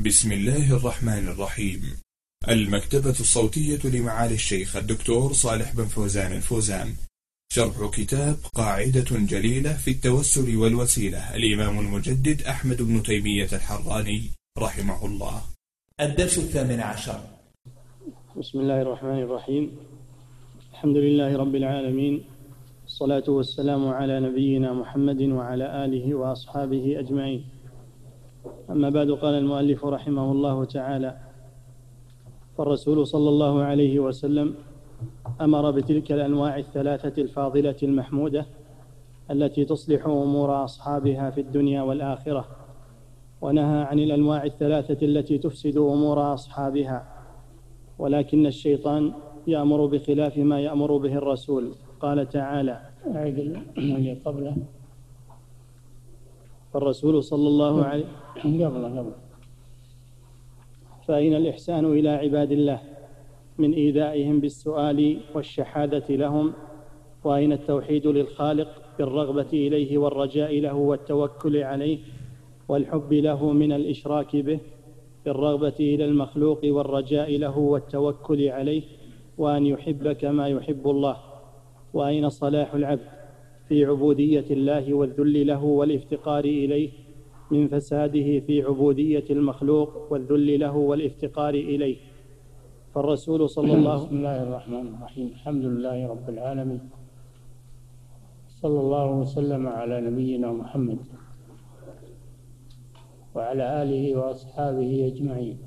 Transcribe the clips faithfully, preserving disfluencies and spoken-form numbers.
بسم الله الرحمن الرحيم. المكتبة الصوتية لمعالي الشيخ الدكتور صالح بن فوزان الفوزان، شرح كتاب قاعدة جليلة في التوسل والوسيلة، الإمام المجدد أحمد بن تيمية الحراني رحمه الله. الدرس الثامن عشر. بسم الله الرحمن الرحيم. الحمد لله رب العالمين، الصلاة والسلام على نبينا محمد وعلى آله وأصحابه أجمعين. أما بعد، قال المؤلف رحمه الله تعالى: فالرسول صلى الله عليه وسلم أمر بتلك الأنواع الثلاثة الفاضلة المحمودة التي تصلح أمور أصحابها في الدنيا والآخرة، ونهى عن الأنواع الثلاثة التي تفسد أمور أصحابها، ولكن الشيطان يأمر بخلاف ما يأمر به الرسول. قال تعالى: أعيد اللي قبله. فالرسول صلى الله عليه قبله قبل فأين الإحسان إلى عباد الله من إيذائهم بالسؤال والشحاذة لهم؟ وأين التوحيد للخالق بالرغبة إليه والرجاء له والتوكل عليه والحب له من الإشراك به بالرغبة إلى المخلوق والرجاء له والتوكل عليه، وأن يحب كما يحب الله؟ وأين صلاح العبد في عبودية الله والذل له والافتقار إليه من فساده في عبودية المخلوق والذل له والافتقار إليه؟ فالرسول صلى الله بسم الله الرحمن الرحيم. الحمد لله رب العالمين، صلى الله وسلم على نبينا محمد وعلى آله وأصحابه أجمعين.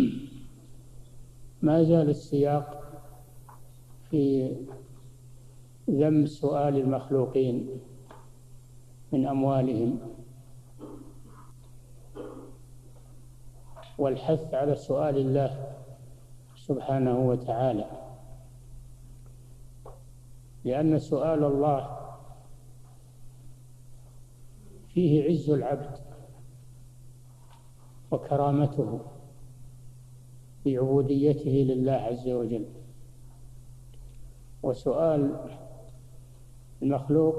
ما زال السياق في ذم سؤال المخلوقين من أموالهم، والحث على سؤال الله سبحانه وتعالى، لأن سؤال الله فيه عز العبد وكرامته في عبوديته لله عز وجل، وسؤال المخلوق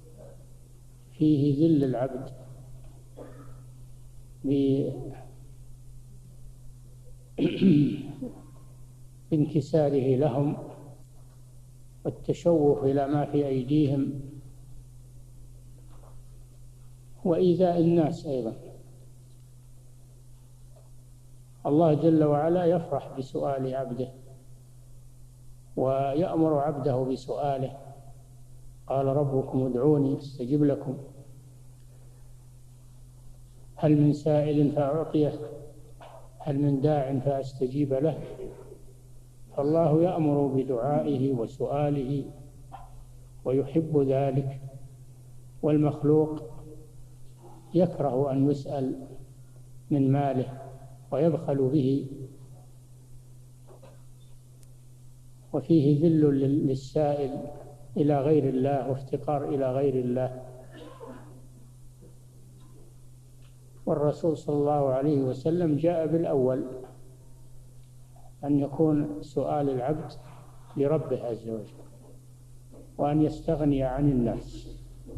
فيه ذل العبد بانكساره لهم والتشوف إلى ما في أيديهم وإيذاء الناس أيضا. الله جل وعلا يفرح بسؤال عبده ويأمر عبده بسؤاله. قال: ربكم ادعوني استجب لكم، هل من سائل فأعطيه، هل من داع فأستجيب له؟ فالله يأمر بدعائه وسؤاله ويحب ذلك، والمخلوق يكره أن يسأل من ماله ويبخل به، وفيه ذل للسائل إلى غير الله وافتقار إلى غير الله. والرسول صلى الله عليه وسلم جاء بالأول، أن يكون سؤال العبد لربه عز وجل، وأن يستغني عن الناس،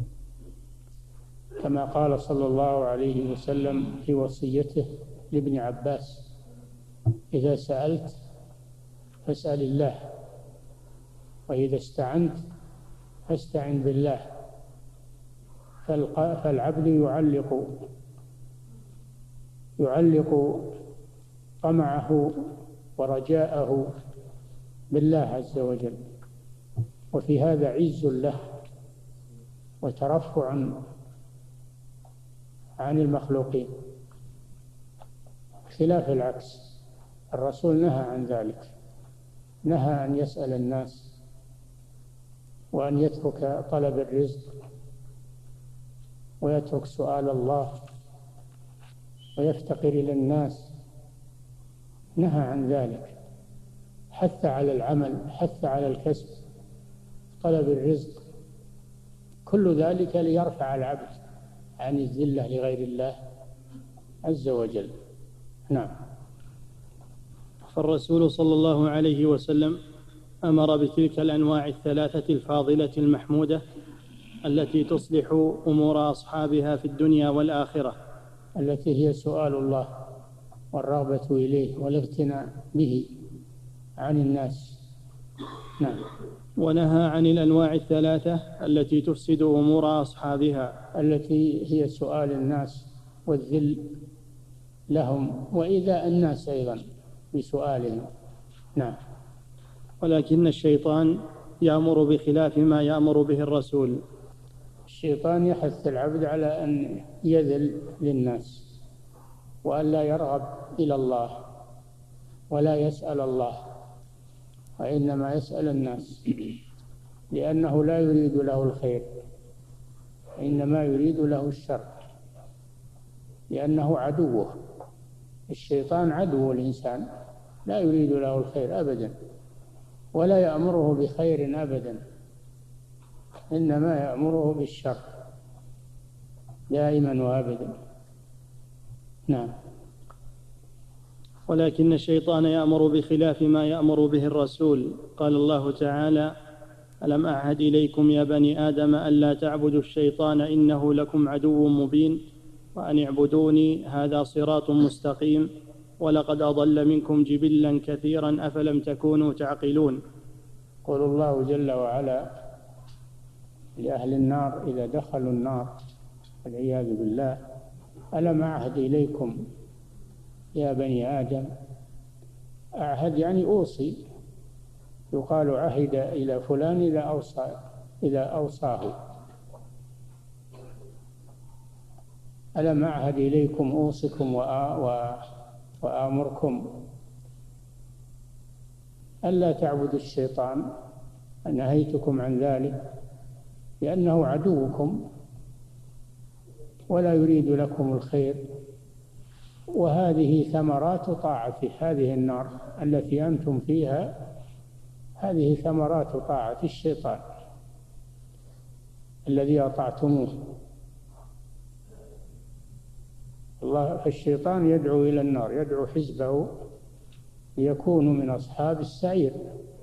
كما قال صلى الله عليه وسلم في وصيته لابن عباس: إذا سألت فاسأل الله، وإذا استعنت فاستعن بالله. فالعبد يعلق يعلق طمعه ورجاءه بالله عز وجل، وفي هذا عز له وترفع عن المخلوقين، خلاف العكس. الرسول نهى عن ذلك، نهى أن يسأل الناس وأن يترك طلب الرزق ويترك سؤال الله ويفتقر إلى الناس، نهى عن ذلك. حث على العمل، حث على الكسب، طلب الرزق، كل ذلك ليرفع العبد عن الذلة لغير الله عز وجل. نعم. فالرسول صلى الله عليه وسلم أمر بتلك الأنواع الثلاثة الفاضلة المحمودة التي تصلح أمور أصحابها في الدنيا والآخرة، التي هي سؤال الله والرغبة إليه والاغتناء به عن الناس. نعم. ونهى عن الأنواع الثلاثة التي تفسد أمور أصحابها، التي هي سؤال الناس والذل لهم وإيذاء الناس أيضا بسؤالهم. نعم. ولكن الشيطان يأمر بخلاف ما يأمر به الرسول. الشيطان يحث العبد على أن يذل للناس وأن لا يرغب إلى الله ولا يسأل الله، وإنما يسأل الناس، لأنه لا يريد له الخير، إنما يريد له الشر، لأنه عدوه. الشيطان عدو الإنسان، لا يريد له الخير أبدا ولا يأمره بخير أبدا، إنما يأمره بالشر دائما وأبدا. نعم. ولكن الشيطان يأمر بخلاف ما يأمر به الرسول. قال الله تعالى: ألم أعهد إليكم يا بني آدم ألا تعبدوا الشيطان إنه لكم عدو مبين وأن اعبدوني هذا صراط مستقيم ولقد أضل منكم جبلا كثيرا أفلم تكونوا تعقلون. قول الله جل وعلا لأهل النار إذا دخلوا النار والعياذ بالله: ألم أعهد إليكم يا بني آدم. أعهد يعني أوصي، يقال عهد إلى فلان إذا أوصى إذا أوصاه. ألم أعهد إليكم أوصكم وآمركم ألا تعبدوا الشيطان، نهيتكم عن ذلك لأنه عدوكم ولا يريد لكم الخير. وهذه ثمرات طاعته، هذه النار التي أنتم فيها هذه ثمرات طاعة الشيطان الذي أطعتموه. الله فالشيطان يدعو إلى النار، يدعو حزبه ليكونوا من أصحاب السعير.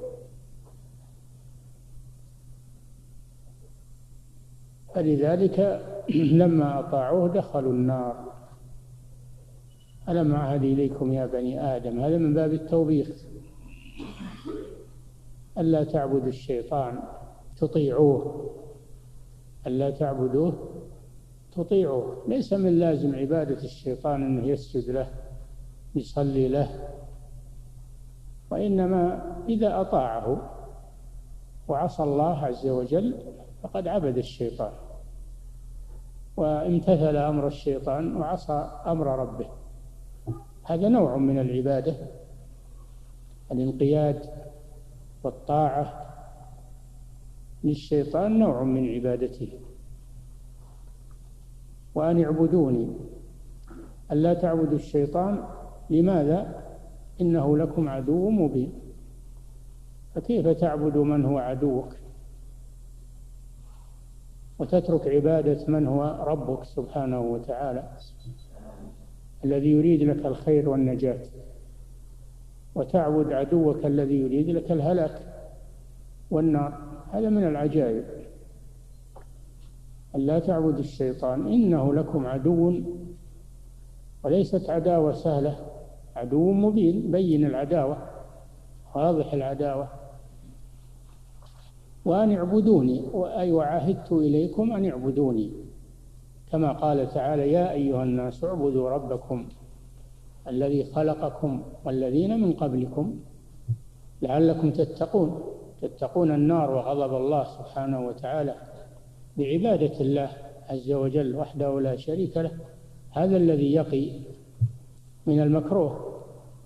فلذلك لما أطاعوه دخلوا النار. ألم أعهد إليكم يا بني آدم، هذا من باب التوبيخ، ألا تعبدوا الشيطان، تطيعوه، ألا تعبدوه تطيعوه. ليس من لازم عبادة الشيطان أنه يسجد له يصلي له، وإنما إذا أطاعه وعصى الله عز وجل فقد عبد الشيطان وامتثل أمر الشيطان وعصى أمر ربه. هذا نوع من العبادة، الانقياد والطاعة للشيطان نوع من عبادته. وأن اعبدوني، ألا تعبدوا الشيطان. لماذا؟ إنه لكم عدو مبين. فكيف تعبد من هو عدوك وتترك عبادة من هو ربك سبحانه وتعالى الذي يريد لك الخير والنجاة، وتعبد عدوك الذي يريد لك الهلاك والنار؟ هذا من العجائب. ألا تعبدوا الشيطان إنه لكم عدو، وليست عداوة سهلة، عدو مبين، بين العداوة، واضح العداوة. وأن اعبدوني، أي وعهدت إليكم أن اعبدوني، كما قال تعالى: يا أيها الناس اعبدوا ربكم الذي خلقكم والذين من قبلكم لعلكم تتقون. تتقون النار وغضب الله سبحانه وتعالى بعبادة الله عز وجل وحده لا شريك له. هذا الذي يقي من المكروه.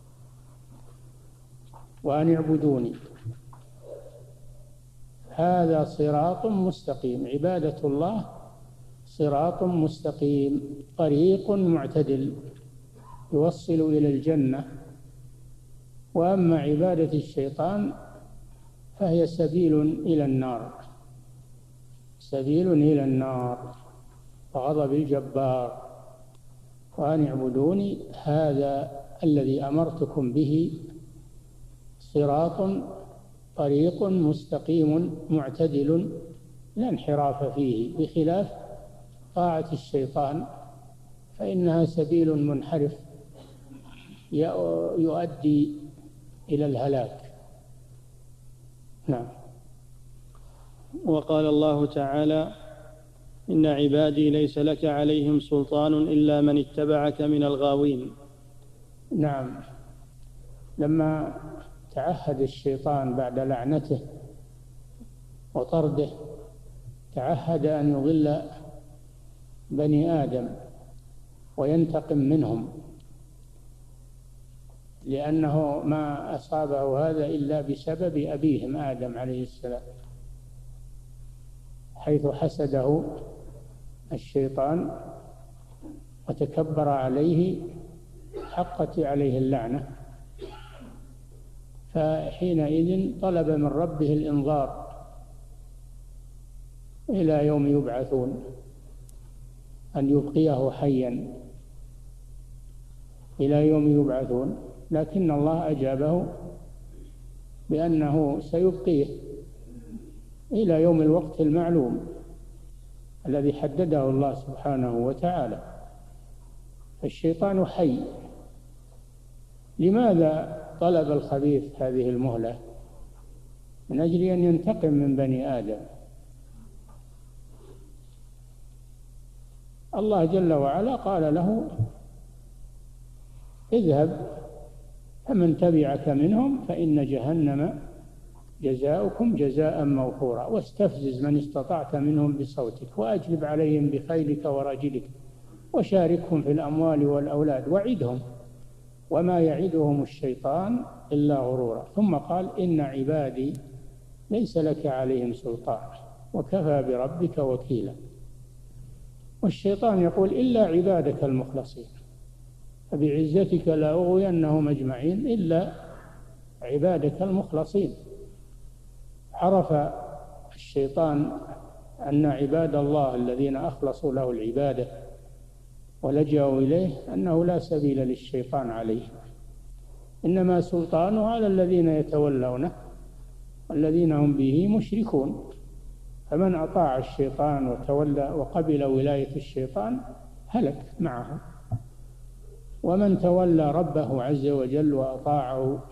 وأن اعبدوني هذا صراط مستقيم. عبادة الله صراط مستقيم، طريق معتدل يوصل إلى الجنة. وأما عبادة الشيطان فهي سبيل إلى النار، سبيل إلى النار وغضب الجبار. وأن اعبدوني هذا الذي أمرتكم به صراط طريق مستقيم معتدل لا انحراف فيه، بخلاف طاعة الشيطان فإنها سبيل منحرف يؤدي إلى الهلاك. نعم. وقال الله تعالى: إن عبادي ليس لك عليهم سلطان إلا من اتبعك من الغاوين. نعم. لما تعهد الشيطان بعد لعنته وطرده، تعهد أن يضل بني آدم وينتقم منهم، لأنه ما أصابه هذا إلا بسبب أبيهم آدم عليه السلام، حيث حسده الشيطان وتكبر عليه، حقت عليه اللعنة. فحينئذ طلب من ربه الإنظار إلى يوم يبعثون، أن يبقيه حيا إلى يوم يبعثون، لكن الله أجابه بأنه سيبقيه إلى يوم الوقت المعلوم الذي حدده الله سبحانه وتعالى. فالشيطان حي. لماذا طلب الخبيث هذه المهلة؟ من أجل أن ينتقم من بني آدم. الله جل وعلا قال له: اذهب فمن تبعك منهم فإن جهنم جزاؤكم جزاء موفورا، واستفزز من استطعت منهم بصوتك وأجلب عليهم بخيلك ورجلك وشاركهم في الأموال والأولاد وعدهم وما يعدهم الشيطان إلا غرورا. ثم قال: إن عبادي ليس لك عليهم سلطان وكفى بربك وكيلا. والشيطان يقول: إلا عبادك المخلصين، فبعزتك لأغوينهم أجمعين إلا عبادك المخلصين. عرف الشيطان أن عباد الله الذين أخلصوا له العبادة ولجأوا إليه أنه لا سبيل للشيطان عليه، إنما سلطانه على الذين يتولونه والذين هم به مشركون. فمن أطاع الشيطان وتولى وقبل ولاية الشيطان هلك معه، ومن تولى ربه عز وجل وأطاعه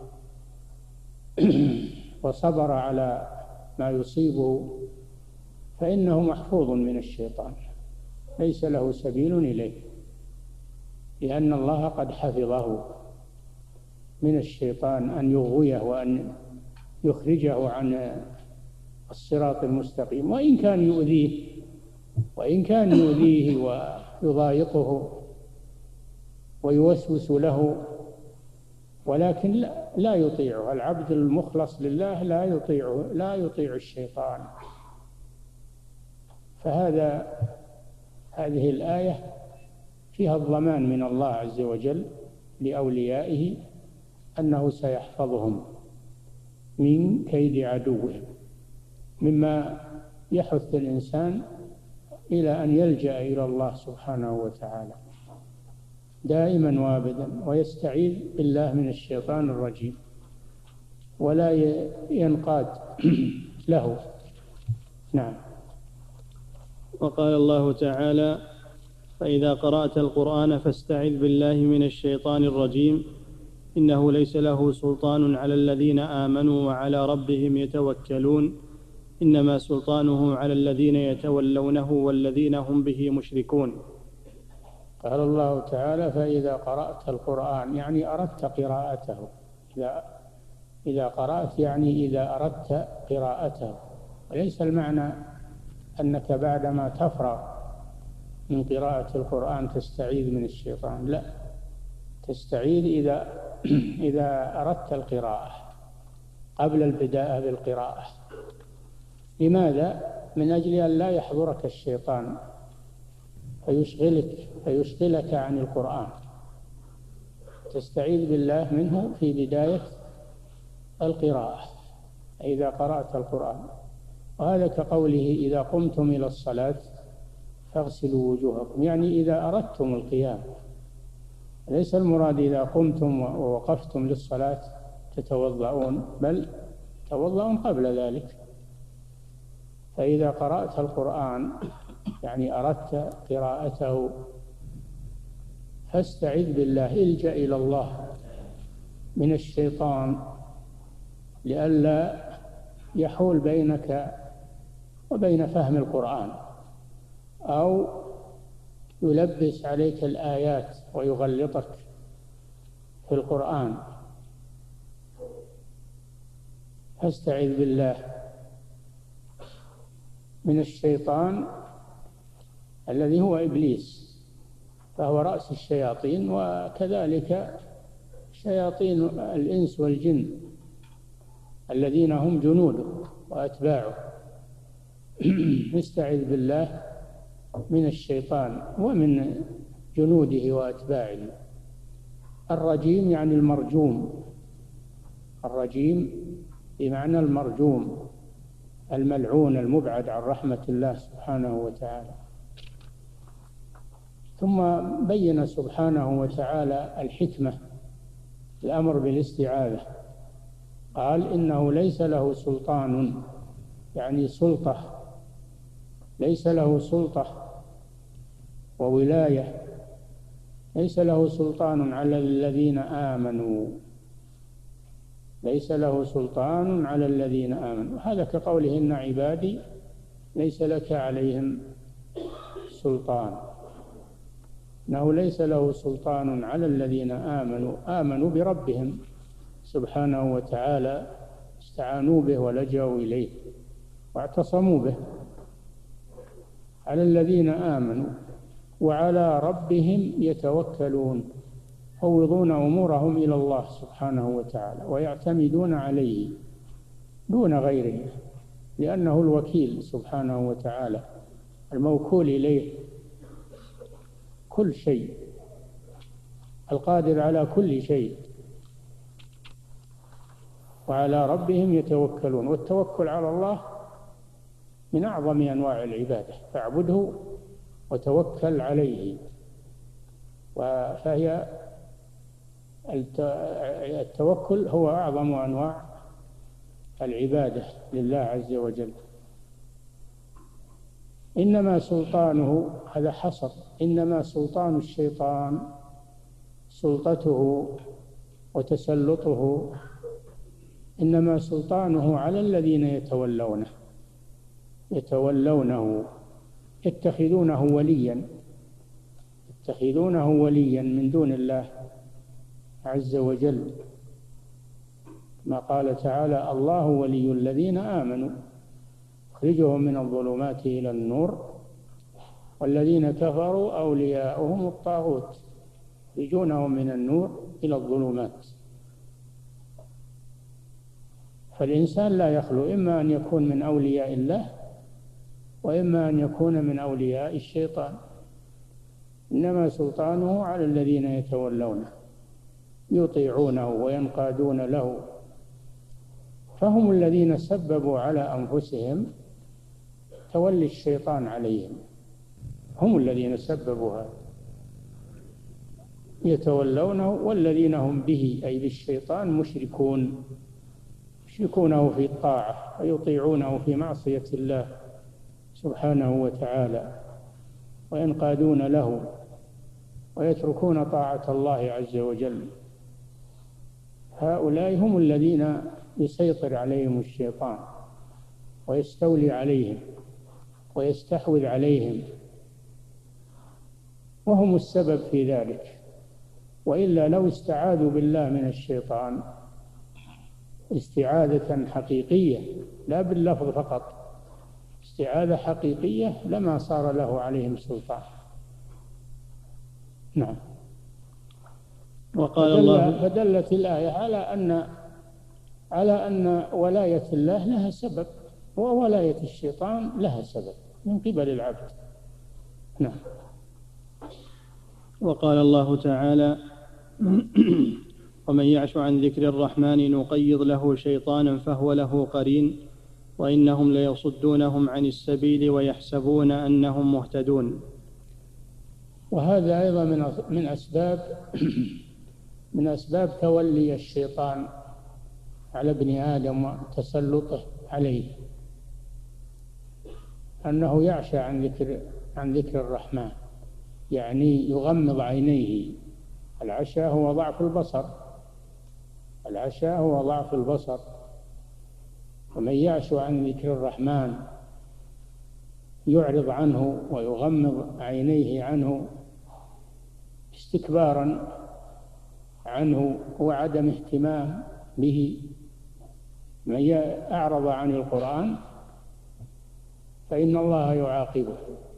وصبر على ما يصيبه فإنه محفوظ من الشيطان، ليس له سبيل إليه، لأن الله قد حفظه من الشيطان أن يغويه وأن يخرجه عن الصراط المستقيم. وإن كان يؤذيه وإن كان يؤذيه ويضايقه ويوسوس له، ولكن لا يطيعه. العبد المخلص لله لا يطيعه، لا يطيع الشيطان. فهذا هذه الآية فيها الضمان من الله عز وجل لأوليائه أنه سيحفظهم من كيد عدوهم، مما يحث الإنسان إلى أن يلجأ إلى الله سبحانه وتعالى دائما وابدا، ويستعيذ بالله من الشيطان الرجيم ولا ينقاد له. نعم. وقال الله تعالى: فإذا قرأت القرآن فاستعذ بالله من الشيطان الرجيم إنه ليس له سلطان على الذين آمنوا وعلى ربهم يتوكلون إنما سلطانه على الذين يتولونه والذين هم به مشركون. قال الله تعالى: فإذا قرأت القرآن، يعني أردت قراءته. إذا إذا قرأت يعني إذا أردت قراءته، وليس المعنى أنك بعدما تفرغ من قراءة القرآن تستعيذ من الشيطان، لا، تستعيذ إذا إذا أردت القراءة قبل البداء بالقراءة. لماذا؟ من أجل أن لا يحضرك الشيطان فيشغلك فيشغلك عن القرآن. تستعيذ بالله منه في بداية القراءة إذا قرأت القرآن. وهذا كقوله: إذا قمتم إلى الصلاة فاغسلوا وجوهكم، يعني إذا أردتم القيام. ليس المراد إذا قمتم ووقفتم للصلاة تتوضؤون، بل توضؤون قبل ذلك. فإذا قرأت القرآن يعني أردت قراءته فاستعذ بالله، الجأ إلى الله من الشيطان لئلا يحول بينك وبين فهم القرآن، أو يلبس عليك الآيات ويغلطك في القرآن. فاستعذ بالله من الشيطان الذي هو إبليس، فهو رأس الشياطين، وكذلك شياطين الإنس والجن الذين هم جنوده وأتباعه. استعذ بالله من الشيطان ومن جنوده وأتباعه. الرجيم يعني المرجوم، الرجيم بمعنى المرجوم الملعون المبعد عن رحمة الله سبحانه وتعالى. ثم بين سبحانه وتعالى الحكمة الأمر بالاستعاذة، قال إنه ليس له سلطان، يعني سلطة، ليس له سلطة وولاية، ليس له سلطان على الذين آمنوا، ليس له سلطان على الذين آمنوا. هذا كقوله إن عبادي ليس لك عليهم سلطان، إنه ليس له سلطان على الذين آمنوا آمنوا بربهم سبحانه وتعالى، استعانوا به ولجأوا إليه واعتصموا به، على الذين آمنوا وعلى ربهم يتوكلون، يفوضون أمورهم إلى الله سبحانه وتعالى ويعتمدون عليه دون غيره، لأنه الوكيل سبحانه وتعالى الموكول إليه كل شيء، القادر على كل شيء. وعلى ربهم يتوكلون، والتوكل على الله من أعظم أنواع العبادة، فاعبده وتوكل عليه. فهي التوكل هو أعظم أنواع العبادة لله عز وجل. إنما سلطانه، هذا حصر، إنما سلطان الشيطان سلطته وتسلطه، إنما سلطانه على الذين يتولونه يتولونه يتخذونه وليا يتخذونه وليا من دون الله عز وجل، ما قال تعالى الله ولي الذين آمنوا يخرجهم من الظلمات إلى النور والذين كفروا أولياؤهم الطاغوت يخرجونهم من النور إلى الظلمات. فالإنسان لا يخلو، إما أن يكون من أولياء الله وإما أن يكون من أولياء الشيطان. إنما سلطانه على الذين يتولونه يطيعونه وينقادون له، فهم الذين سببوا على أنفسهم تولي الشيطان عليهم، هم الذين سببوا هذا، يتولونه والذين هم به أي بالشيطان مشركون، يشركونه في الطاعة ويطيعونه في معصية الله سبحانه وتعالى وينقادون له ويتركون طاعة الله عز وجل. هؤلاء هم الذين يسيطر عليهم الشيطان ويستولي عليهم ويستحوذ عليهم، وهم السبب في ذلك. وإلا لو استعاذوا بالله من الشيطان استعاذة حقيقية لا باللفظ فقط، استعاذة حقيقية لما صار له عليهم سلطان. نعم. وقال فدل الله فدلت الآية على أن على أن ولاية الله لها سبب، وولاية الشيطان لها سبب من قبل العبد. نعم. وقال الله تعالى ومن يعش عن ذكر الرحمن نقيض له شيطانا فهو له قرين وإنهم ليصدونهم عن السبيل ويحسبون أنهم مهتدون. وهذا أيضا من من أسباب من أسباب تولي الشيطان على ابن آدم وتسلطه عليه، أنه يعشى عن ذكر عن ذكر الرحمن، يعني يغمض عينيه. العشاء هو ضعف البصر، العشاء هو ضعف البصر. ومن يعش عن ذكر الرحمن يعرض عنه ويغمض عينيه عنه استكبارا عنه وعدم اهتمام به. من أعرض عن القرآن فإن الله يعاقبه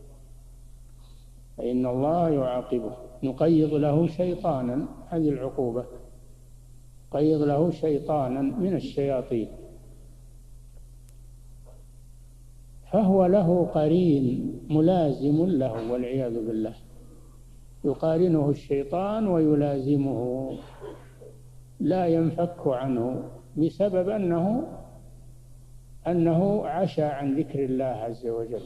فإن الله يعاقبه نقيض له شيطانا، هذه العقوبة، قيض له شيطانا من الشياطين فهو له قرين ملازم له والعياذ بالله، يقارنه الشيطان ويلازمه لا ينفك عنه بسبب أنه أنه عشى عن ذكر الله عز وجل،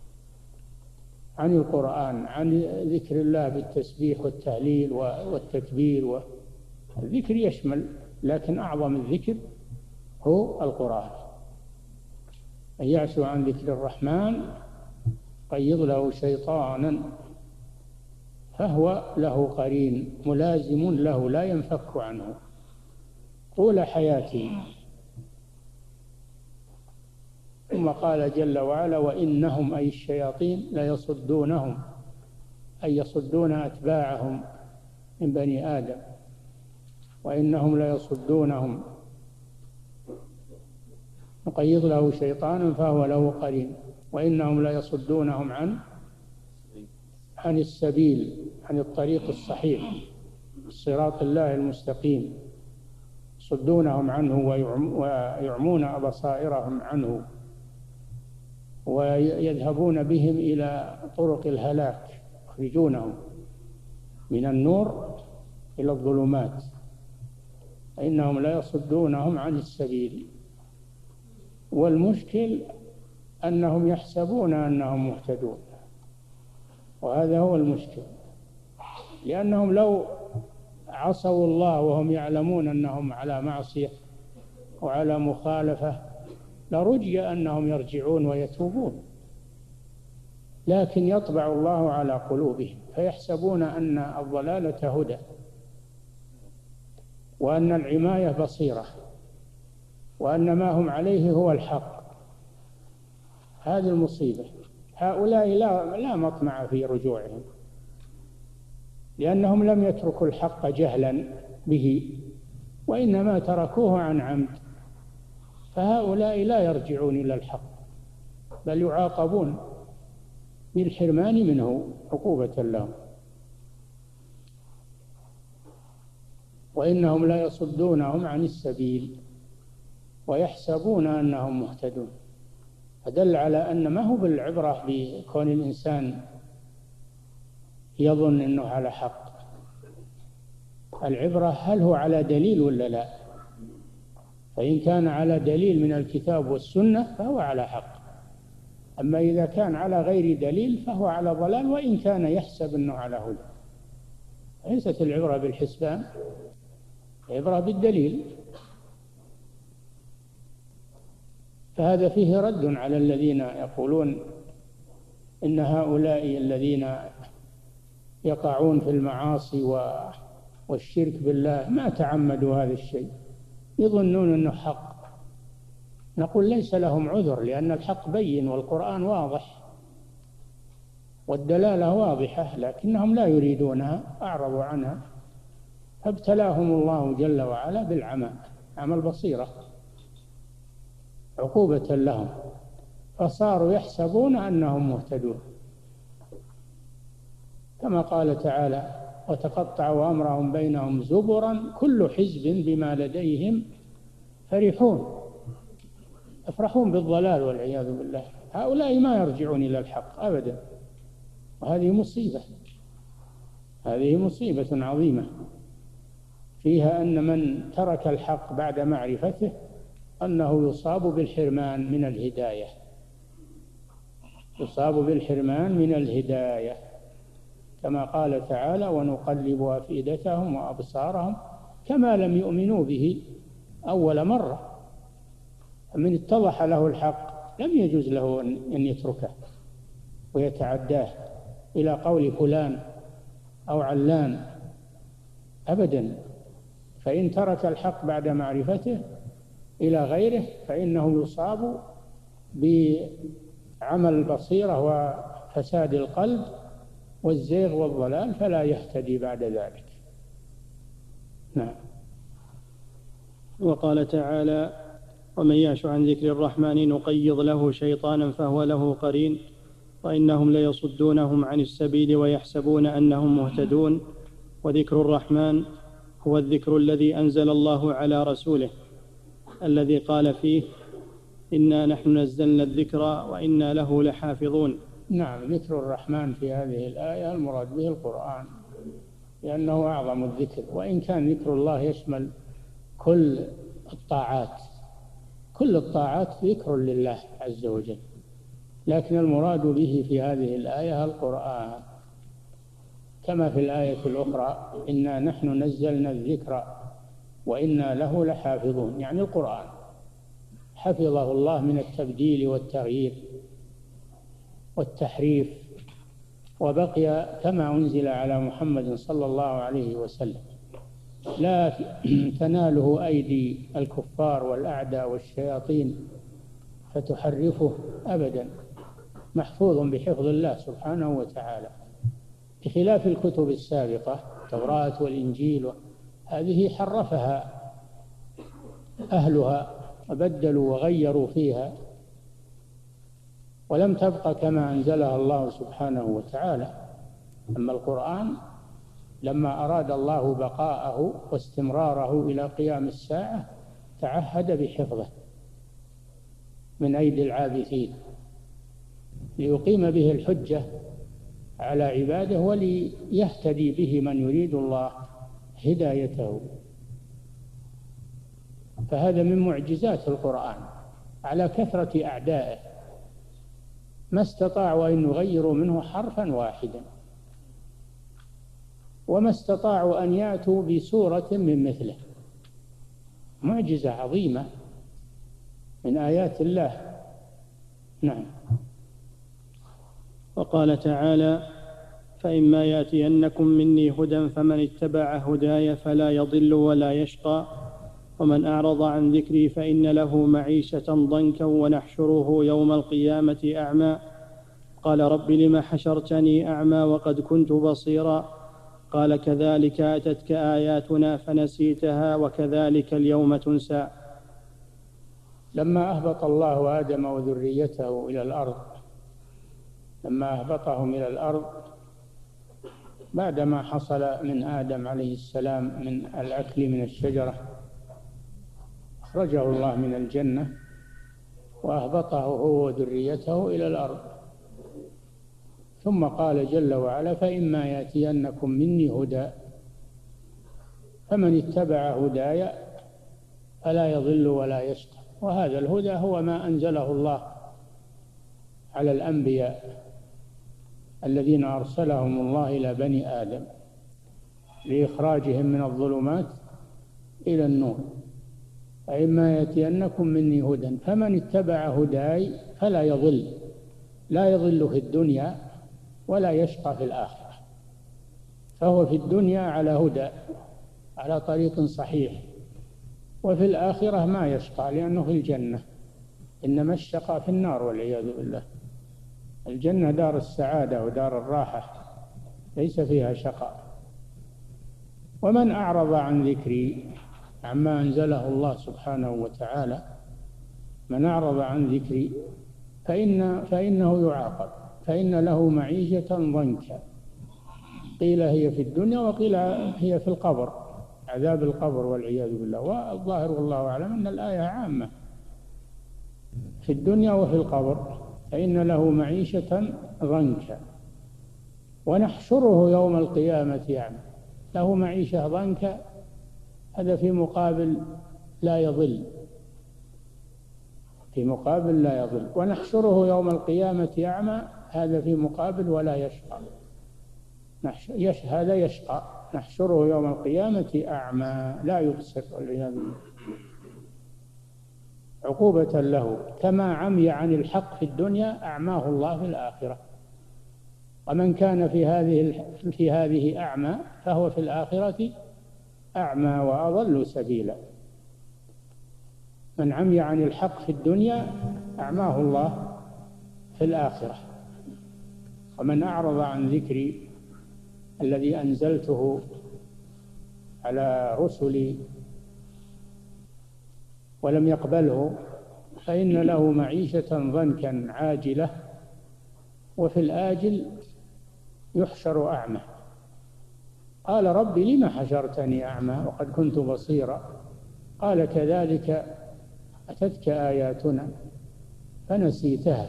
عن القرآن، عن ذكر الله بالتسبيح والتهليل والتكبير. والذكر يشمل، لكن أعظم الذكر هو القرآن. أن يعش عن ذكر الرحمن قيض له شيطانا فهو له قرين ملازم له لا ينفك عنه طول حياته. ثم قال جل وعلا: وإنهم أي الشياطين ليصدونهم، أي يصدون أتباعهم من بني آدم، وإنهم ليصدونهم نقيض له شيطانا فهو له قرين، وإنهم ليصدونهم عن عن السبيل، عن الطريق الصحيح، الصراط الله المستقيم، يصدونهم عنه ويعمون أبصائرهم عنه ويذهبون بهم إلى طرق الهلاك، يخرجونهم من النور إلى الظلمات. إنهم لا يصدونهم عن السبيل. والمشكل أنهم يحسبون أنهم مهتدون، وهذا هو المشكل، لأنهم لو عصوا الله وهم يعلمون أنهم على معصية وعلى مخالفة لرجي أنهم يرجعون ويتوبون، لكن يطبع الله على قلوبهم فيحسبون أن الضلالة هدى وأن العماية بصيرة وأن ما هم عليه هو الحق. هذه المصيبة. هؤلاء لا لا مطمع في رجوعهم، لأنهم لم يتركوا الحق جهلا به، وإنما تركوه عن عمد. فهؤلاء لا يرجعون إلى الحق، بل يعاقبون بالحرمان منه عقوبة لهم. وإنهم لا يصدونهم عن السبيل ويحسبون أنهم مهتدون. فدل على أن ما هو بالعبرة بكون الإنسان يظن أنه على حق، العبرة هل هو على دليل ولا لا. فإن كان على دليل من الكتاب والسنة فهو على حق، أما إذا كان على غير دليل فهو على ضلال، وإن كان يحسب أنه على هدى. ليست العبرة بالحسبان، العبرة بالدليل. فهذا فيه رد على الذين يقولون إن هؤلاء الذين يقعون في المعاصي والشرك بالله ما تعمدوا هذا الشيء، يظنون أنه حق. نقول ليس لهم عذر، لأن الحق بين والقرآن واضح والدلالة واضحة، لكنهم لا يريدونها، أعرضوا عنها، فابتلاهم الله جل وعلا بالعمى، عمى البصيرة، عقوبة لهم، فصاروا يحسبون أنهم مهتدون. كما قال تعالى: وتقطعوا أمرهم بينهم زبرا كل حزب بما لديهم فرحون. يفرحون بالضلال والعياذ بالله. هؤلاء ما يرجعون إلى الحق أبدا، وهذه مصيبة، هذه مصيبة عظيمة فيها أن من ترك الحق بعد معرفته أنه يصاب بالحرمان من الهداية، يصاب بالحرمان من الهداية، كما قال تعالى: ونقلب أفئدتهم وأبصارهم كما لم يؤمنوا به أول مرة. من اتضح له الحق لم يجوز له أن يتركه ويتعداه إلى قول فلان أو علان أبدا، فإن ترك الحق بعد معرفته إلى غيره فإنه يصاب بعمل البصيرة وفساد القلب والزيغ والضلال فلا يهتدي بعد ذلك. نعم. وقال تعالى: ومن يعش عن ذكر الرحمن نقيض له شيطانا فهو له قرين وإنهم ليصدونهم عن السبيل ويحسبون أنهم مهتدون. وذكر الرحمن هو الذكر الذي أنزل الله على رسوله الذي قال فيه: إنا نحن نزلنا الذكر وإنا له لحافظون. نعم، ذكر الرحمن في هذه الآية المراد به القرآن، لأنه أعظم الذكر، وإن كان ذكر الله يشمل كل الطاعات، كل الطاعات ذكر لله عز وجل، لكن المراد به في هذه الآية القرآن، كما في الآية الأخرى: إنا نحن نزلنا الذكر وإنا له لحافظون، يعني القرآن حفظه الله من التبديل والتغيير والتحريف، وبقي كما أنزل على محمد صلى الله عليه وسلم، لا تناله أيدي الكفار والأعداء والشياطين فتحرفه أبدا، محفوظ بحفظ الله سبحانه وتعالى، بخلاف الكتب السابقة التوراة والإنجيل، هذه حرفها أهلها وبدلوا وغيروا فيها ولم تبقى كما أنزلها الله سبحانه وتعالى. أما القرآن لما أراد الله بقاءه واستمراره إلى قيام الساعة تعهد بحفظه من أيدي العابثين ليقيم به الحجة على عباده وليهتدي به من يريد الله هدايته. فهذا من معجزات القرآن على كثرة أعدائه، ما استطاعوا أن يغيروا منه حرفا واحدا، وما استطاعوا أن يأتوا بسورة من مثله. معجزة عظيمة من آيات الله. نعم. وقال تعالى: فإما يأتينكم مني هدى فمن اتبع هداي فلا يضل ولا يشقى ومن أعرض عن ذكري فإن له معيشة ضنكا ونحشره يوم القيامة أعمى قال رب لم حشرتني أعمى وقد كنت بصيرا قال كذلك أتتك آياتنا فنسيتها وكذلك اليوم تنسى. لما أهبط الله آدم وذريته إلى الأرض، لما أهبطهم إلى الأرض بعدما حصل من آدم عليه السلام من الأكل من الشجرة، أخرجه الله من الجنة وأهبطه هو وذريته إلى الأرض، ثم قال جل وعلا: فإما يأتينكم مني هدى فمن اتبع هداي فلا يضل ولا يشقى. وهذا الهدى هو ما أنزله الله على الأنبياء الذين أرسلهم الله إلى بني آدم لإخراجهم من الظلمات إلى النور. فإما يأتينكم مني هدى فمن اتبع هداي فلا يضل، لا يضل في الدنيا ولا يشقى في الآخرة، فهو في الدنيا على هدى على طريق صحيح، وفي الآخرة ما يشقى لأنه في الجنة، إنما الشقى في النار والعياذ بالله. الجنة دار السعادة ودار الراحة ليس فيها شقاء. ومن أعرض عن ذكري، عما أنزله الله سبحانه وتعالى، من أعرض عن ذكري فإن فإنه يعاقب، فإن له معيشة ضنكا، قيل هي في الدنيا وقيل هي في القبر، عذاب القبر والعياذ بالله. والظاهر والله أعلم أن الآية عامة في الدنيا وفي القبر. فإن له معيشة ضنكا ونحشره يوم القيامة أعمى. له معيشة ضنكا، هذا في مقابل لا يضل، في مقابل لا يضل. ونحشره يوم القيامة أعمى، هذا في مقابل ولا يشقى. يش هذا يشقى، نحشره يوم القيامة أعمى لا يبصر والعياذ بالله، عقوبة له. كما عمي عن الحق في الدنيا أعماه الله في الآخرة. ومن كان في هذه في هذه أعمى فهو في الآخرة أعمى وأضل سبيلا. من عمي عن الحق في الدنيا أعماه الله في الآخرة. ومن أعرض عن ذكري الذي أنزلته على رسلي ولم يقبله فإن له معيشة ضنكا عاجلة وفي الآجل يحشر أعمى. قال رب لم حشرتني أعمى وقد كنت بصيرا قال كذلك أتتك آياتنا فنسيتها.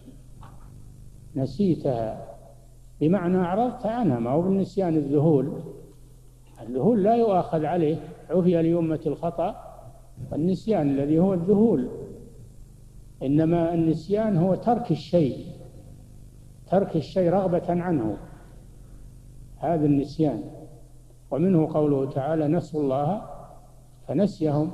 نسيتها بمعنى أعرضت عنها، ما هو بالنسيان الذهول. الذهول لا يؤاخذ عليه، عفي لأمة الخطأ والنسيان الذي هو الذهول، إنما النسيان هو ترك الشيء، ترك الشيء رغبة عنه، هذا النسيان. ومنه قوله تعالى نسوا الله فنسيهم.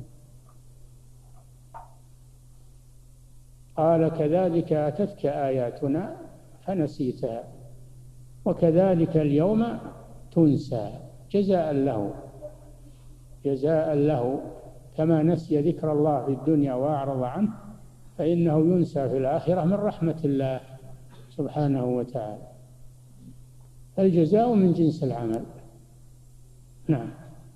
قال كذلك أتتك آياتنا فنسيتها وكذلك اليوم تنسى جزاء له، جزاء له كما نسي ذكر الله في الدنيا وأعرض عنه فإنه ينسى في الآخرة من رحمة الله سبحانه وتعالى. الجزاء من جنس العمل. نعم.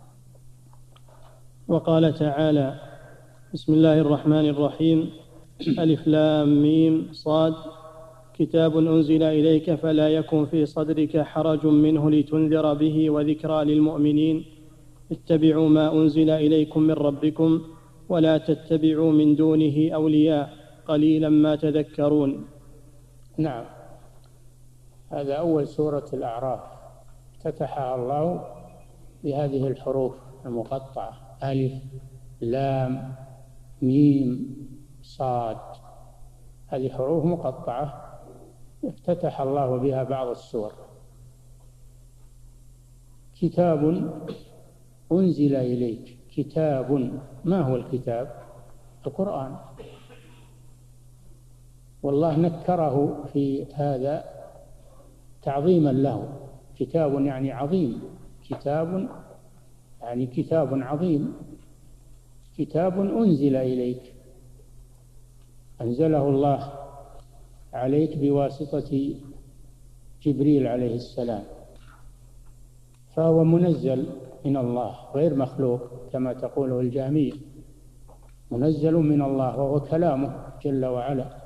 وقال تعالى بسم الله الرحمن الرحيم ألف لام ميم صاد كتاب أنزل إليك فلا يكن في صدرك حرج منه لتنذر به وذكرى للمؤمنين اتبعوا ما أنزل إليكم من ربكم ولا تتبعوا من دونه أولياء قليلا ما تذكرون. نعم، هذا أول سورة الأعراف، افتتحها الله بهذه الحروف المقطعة ألف لام ميم صاد، هذه حروف مقطعة افتتح الله بها بعض السور. كتاب أنزل إليك، كتاب، ما هو الكتاب؟ القرآن، والله نكره في هذا تعظيما له، كتاب يعني عظيم، كتاب يعني كتاب عظيم، كتاب أنزل إليك، أنزله الله عليك بواسطة جبريل عليه السلام، فهو منزل من الله غير مخلوق كما تقوله الجهمية، منزل من الله وهو كلامه جل وعلا.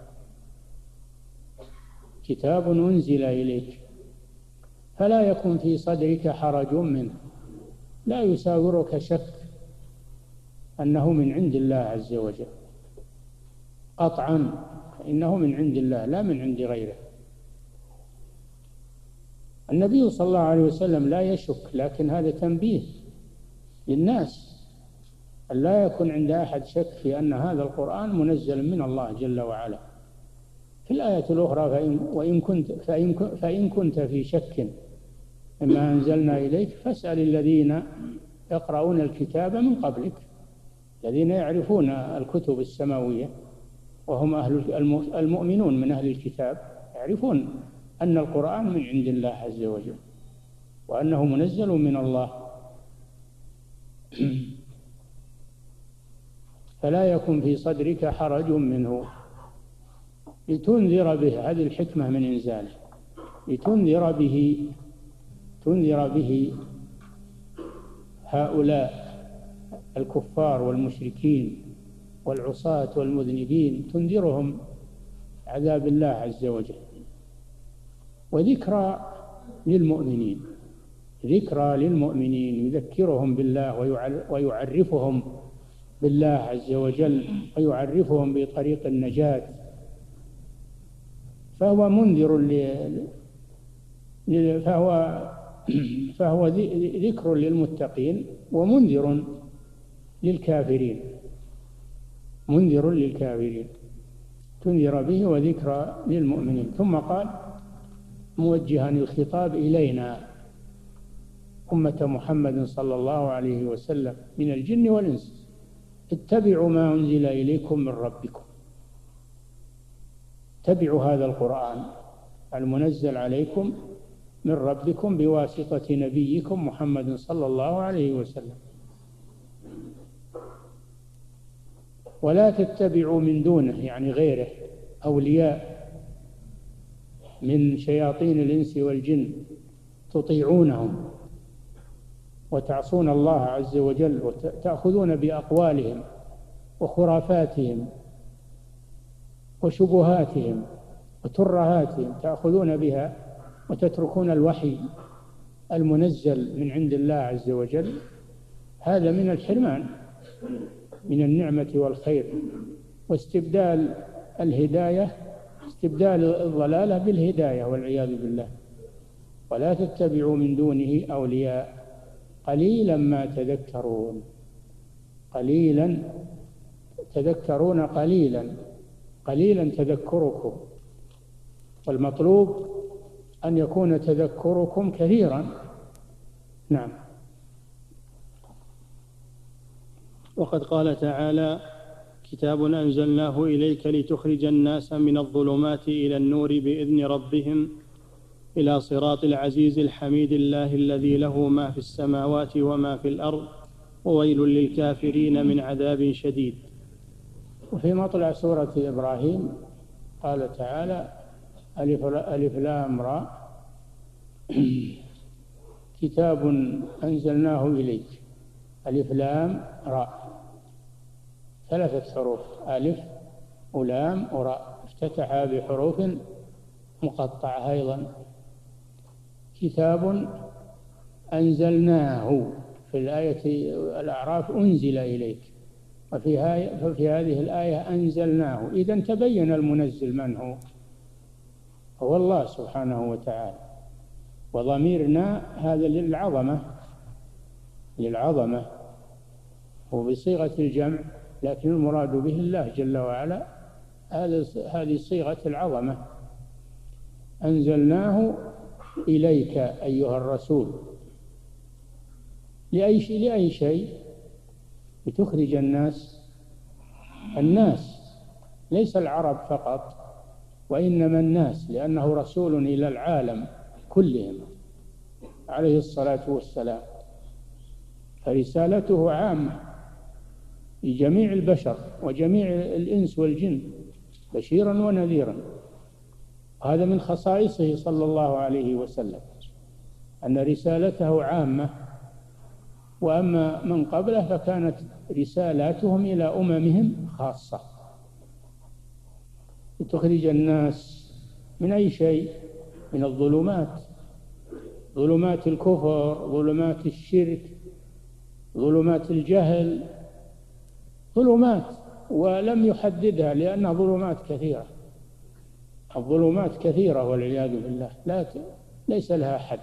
كتاب أنزل إليك فلا يكن في صدرك حرج منه، لا يساورك شك أنه من عند الله عز وجل قطعا، إنه من عند الله لا من عند غيره. النبي صلى الله عليه وسلم لا يشك، لكن هذا تنبيه للناس أن لا يكون عند أحد شك في أن هذا القرآن منزل من الله جل وعلا. في الآية الأخرى فإن, وإن كنت فإن, فإن كنت في شك مما أنزلنا إليك فاسأل الذين يقرؤون الكتاب من قبلك، الذين يعرفون الكتب السماوية وهم أهل المؤمنون من أهل الكتاب، يعرفون أن القرآن من عند الله عز وجل وأنه منزل من الله. فلا يكن في صدرك حرج منه لتنذر به، هذه الحكمة من إنزاله، لتنذر به، تنذر به هؤلاء الكفار والمشركين والعصاة والمذنبين، تنذرهم عذاب الله عز وجل، وذكرى للمؤمنين، ذكرى للمؤمنين يذكرهم بالله ويعرفهم بالله عز وجل ويعرفهم بطريق النجاة. فهو منذر ل... فهو فهو ذكر للمتقين ومنذر للكافرين، منذر للكافرين، تنذر به وذكرى للمؤمنين. ثم قال موجها الخطاب إلينا أمة محمد صلى الله عليه وسلم من الجن والإنس اتبعوا ما أنزل إليكم من ربكم، اتبعوا هذا القرآن المنزل عليكم من ربكم بواسطة نبيكم محمد صلى الله عليه وسلم. ولا تتبعوا من دونه يعني غيره أولياء من شياطين الإنس والجن تطيعونهم وتعصون الله عز وجل وتأخذون بأقوالهم وخرافاتهم وشبهاتهم وترهاتهم، تأخذون بها وتتركون الوحي المنزل من عند الله عز وجل. هذا من الحرمان من النعمة والخير، واستبدال الهداية استبدال الضلالة بالهداية والعياذ بالله. ولا تتبعوا من دونه أولياء قليلا ما تذكرون، قليلا تذكرون، قليلا قليلا تذكركم، والمطلوب أن يكون تذكركم كثيرا. نعم. وقد قال تعالى: كتاب أنزلناه إليك لتخرج الناس من الظلمات إلى النور بإذن ربهم إلى صراط العزيز الحميد الله الذي له ما في السماوات وما في الأرض وويل للكافرين من عذاب شديد. وفي مطلع سورة إبراهيم قال تعالى: ألف, ألف لام را كتاب أنزلناه إليك. ألف لام را ثلاثة حروف، ألف ولام وراء، افتتح بحروف مقطعة أيضا. كتاب أنزلناه في الآية الأعراف أنزل إليك، وفي ففي هذه الآية أنزلناه. إذن تبين المنزل من هو، هو الله سبحانه وتعالى. وضميرنا هذا للعظمة للعظمة وبصيغة الجمع، لكن المراد به الله جل وعلا. هذه صيغة العظمة. أنزلناه إليك أيها الرسول لأي شيء لأي شيء لتخرج الناس الناس ليس العرب فقط، وإنما الناس، لأنه رسول إلى العالم كلهم عليه الصلاة والسلام، فرسالته عامة لجميع البشر وجميع الإنس والجن بشيرا ونذيرا. هذا من خصائصه صلى الله عليه وسلم، أن رسالته عامة. وأما من قبله فكانت رسالاتهم إلى أممهم خاصة. لتخرج الناس من أي شيء؟ من الظلمات، ظلمات الكفر، ظلمات الشرك، ظلمات الجهل، ظلمات، ولم يحددها لأنها ظلمات كثيرة. الظلمات كثيرة والعياذ بالله، لا ليس لها حد.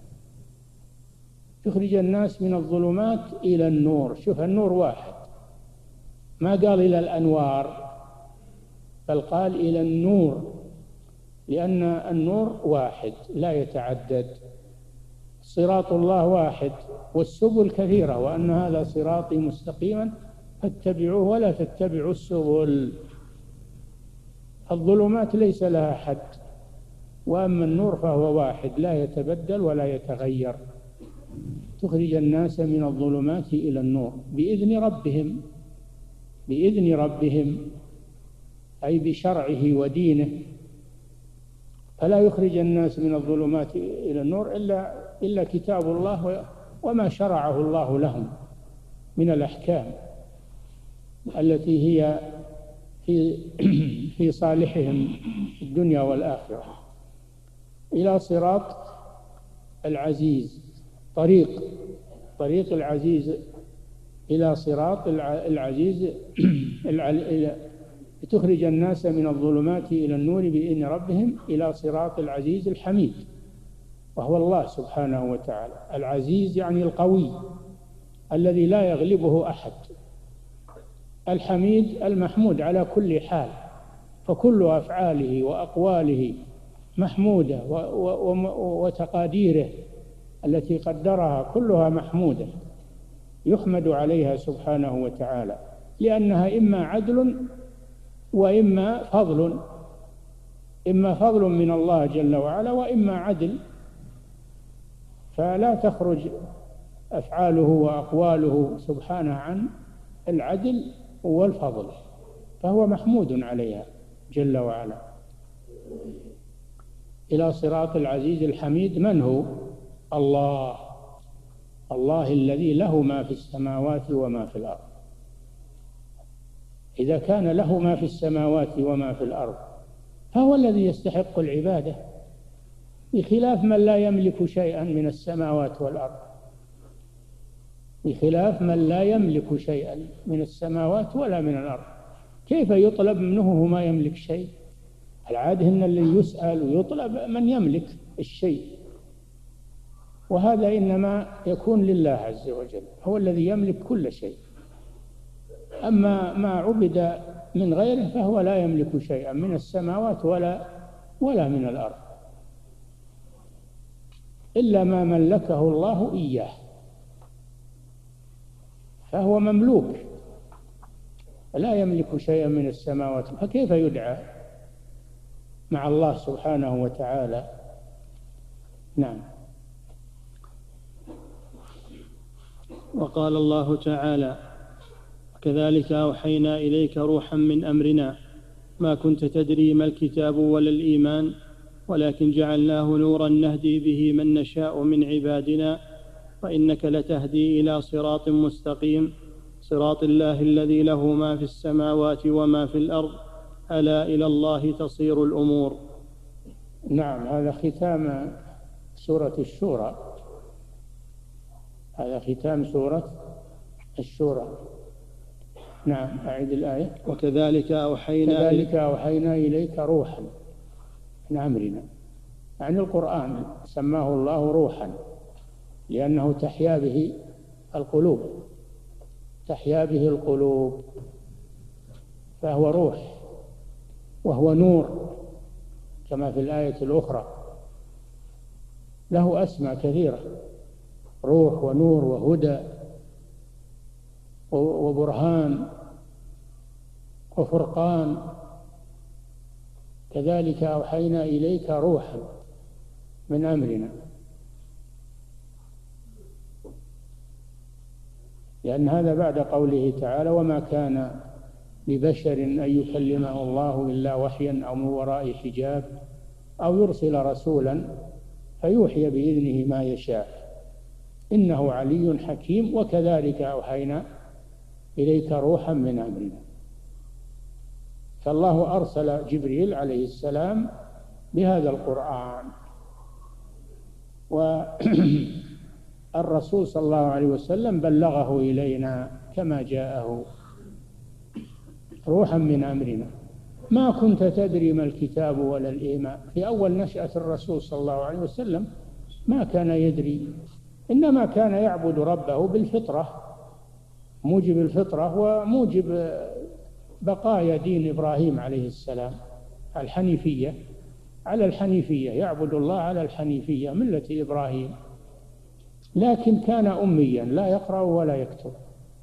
تخرج الناس من الظلمات إلى النور. شوف، النور واحد، ما قال إلى الأنوار، بل قال إلى النور، لأن النور واحد لا يتعدد. صراط الله واحد والسبل كثيرة، وأن هذا صراطي مستقيما فاتبعوه ولا تتبعوا السبل. الظلمات ليس لها حد، وأما النور فهو واحد لا يتبدل ولا يتغير. تخرج الناس من الظلمات إلى النور بإذن ربهم، بإذن ربهم أي بشرعه ودينه. فلا يخرج الناس من الظلمات إلى النور إلا إلا كتاب الله وما شرعه الله لهم من الأحكام التي هي في في صالحهم في الدنيا والآخرة، إلى صراط العزيز. طريق طريق العزيز إلى صراط العزيز لتخرج الناس من الظلمات إلى النور بإذن ربهم إلى صراط العزيز الحميد، وهو الله سبحانه وتعالى. العزيز يعني القوي الذي لا يغلبه أحد. الحميد المحمود على كل حال، فكل أفعاله وأقواله محمودة، وتقاديره التي قدرها كلها محمودة يحمد عليها سبحانه وتعالى، لأنها إما عدل وإما فضل، إما فضل من الله جل وعلا وإما عدل فلا تخرج أفعاله وأقواله سبحانه عن العدل والفضل، فهو محمود عليها جل وعلا. إلى صراط العزيز الحميد من هو؟ الله، الله الذي له ما في السماوات وما في الأرض. إذا كان له ما في السماوات وما في الأرض فهو الذي يستحق العبادة، بخلاف من لا يملك شيئا من السماوات والأرض، بخلاف من لا يملك شيئا من السماوات ولا من الأرض. كيف يطلب منه ما يملك شيء؟ العادة أن اللي يسأل ويطلب من يملك الشيء، وهذا إنما يكون لله عز وجل، هو الذي يملك كل شيء. أما ما عبد من غيره فهو لا يملك شيئا من السماوات ولا ولا من الأرض، إلا ما ملكه الله إياه، فهو مملوك لا يملك شيئا من السماوات، فكيف يدعى مع الله سبحانه وتعالى؟ نعم. وقال الله تعالى: كذلك أوحينا إليك روحا من أمرنا ما كنت تدري ما الكتاب ولا الإيمان ولكن جعلناه نورا نهدي به من نشاء من عبادنا وإنك لتهدي إلى صراط مستقيم صراط الله الذي له ما في السماوات وما في الأرض ألا إلى الله تصير الأمور. نعم، هذا ختام سورة الشورى، هذا ختام سورة الشورى. نعم، أعيد الآية. وكذلك أوحينا كذلك أوحينا إليك روحا من أمرنا، يعني القرآن سماه الله روحا لأنه تحيا به القلوب، تحيا به القلوب، فهو روح وهو نور كما في الآية الأخرى، له أسماء كثيرة: روح ونور وهدى وبرهان وفرقان. كذلك أوحينا إليك روحا من أمرنا، لأن هذا بعد قوله تعالى: وما كان لبشر أن يكلمه الله إلا وحيا أو من وراء حجاب أو يرسل رسولا فيوحي بإذنه ما يشاء إنه علي حكيم. وكذلك أوحينا إليك روحا من أمرنا. فالله أرسل جبريل عليه السلام بهذا القرآن، والرسول صلى الله عليه وسلم بلغه إلينا كما جاءه روحا من أمرنا. ما كنت تدري ما الكتاب ولا الإيمان. في أول نشأة الرسول صلى الله عليه وسلم ما كان يدري، إنما كان يعبد ربه بالفطرة، موجب الفطرة وموجب بقايا دين إبراهيم عليه السلام، الحنيفية، على الحنيفية، يعبد الله على الحنيفية ملة إبراهيم. لكن كان أميا لا يقرأ ولا يكتب.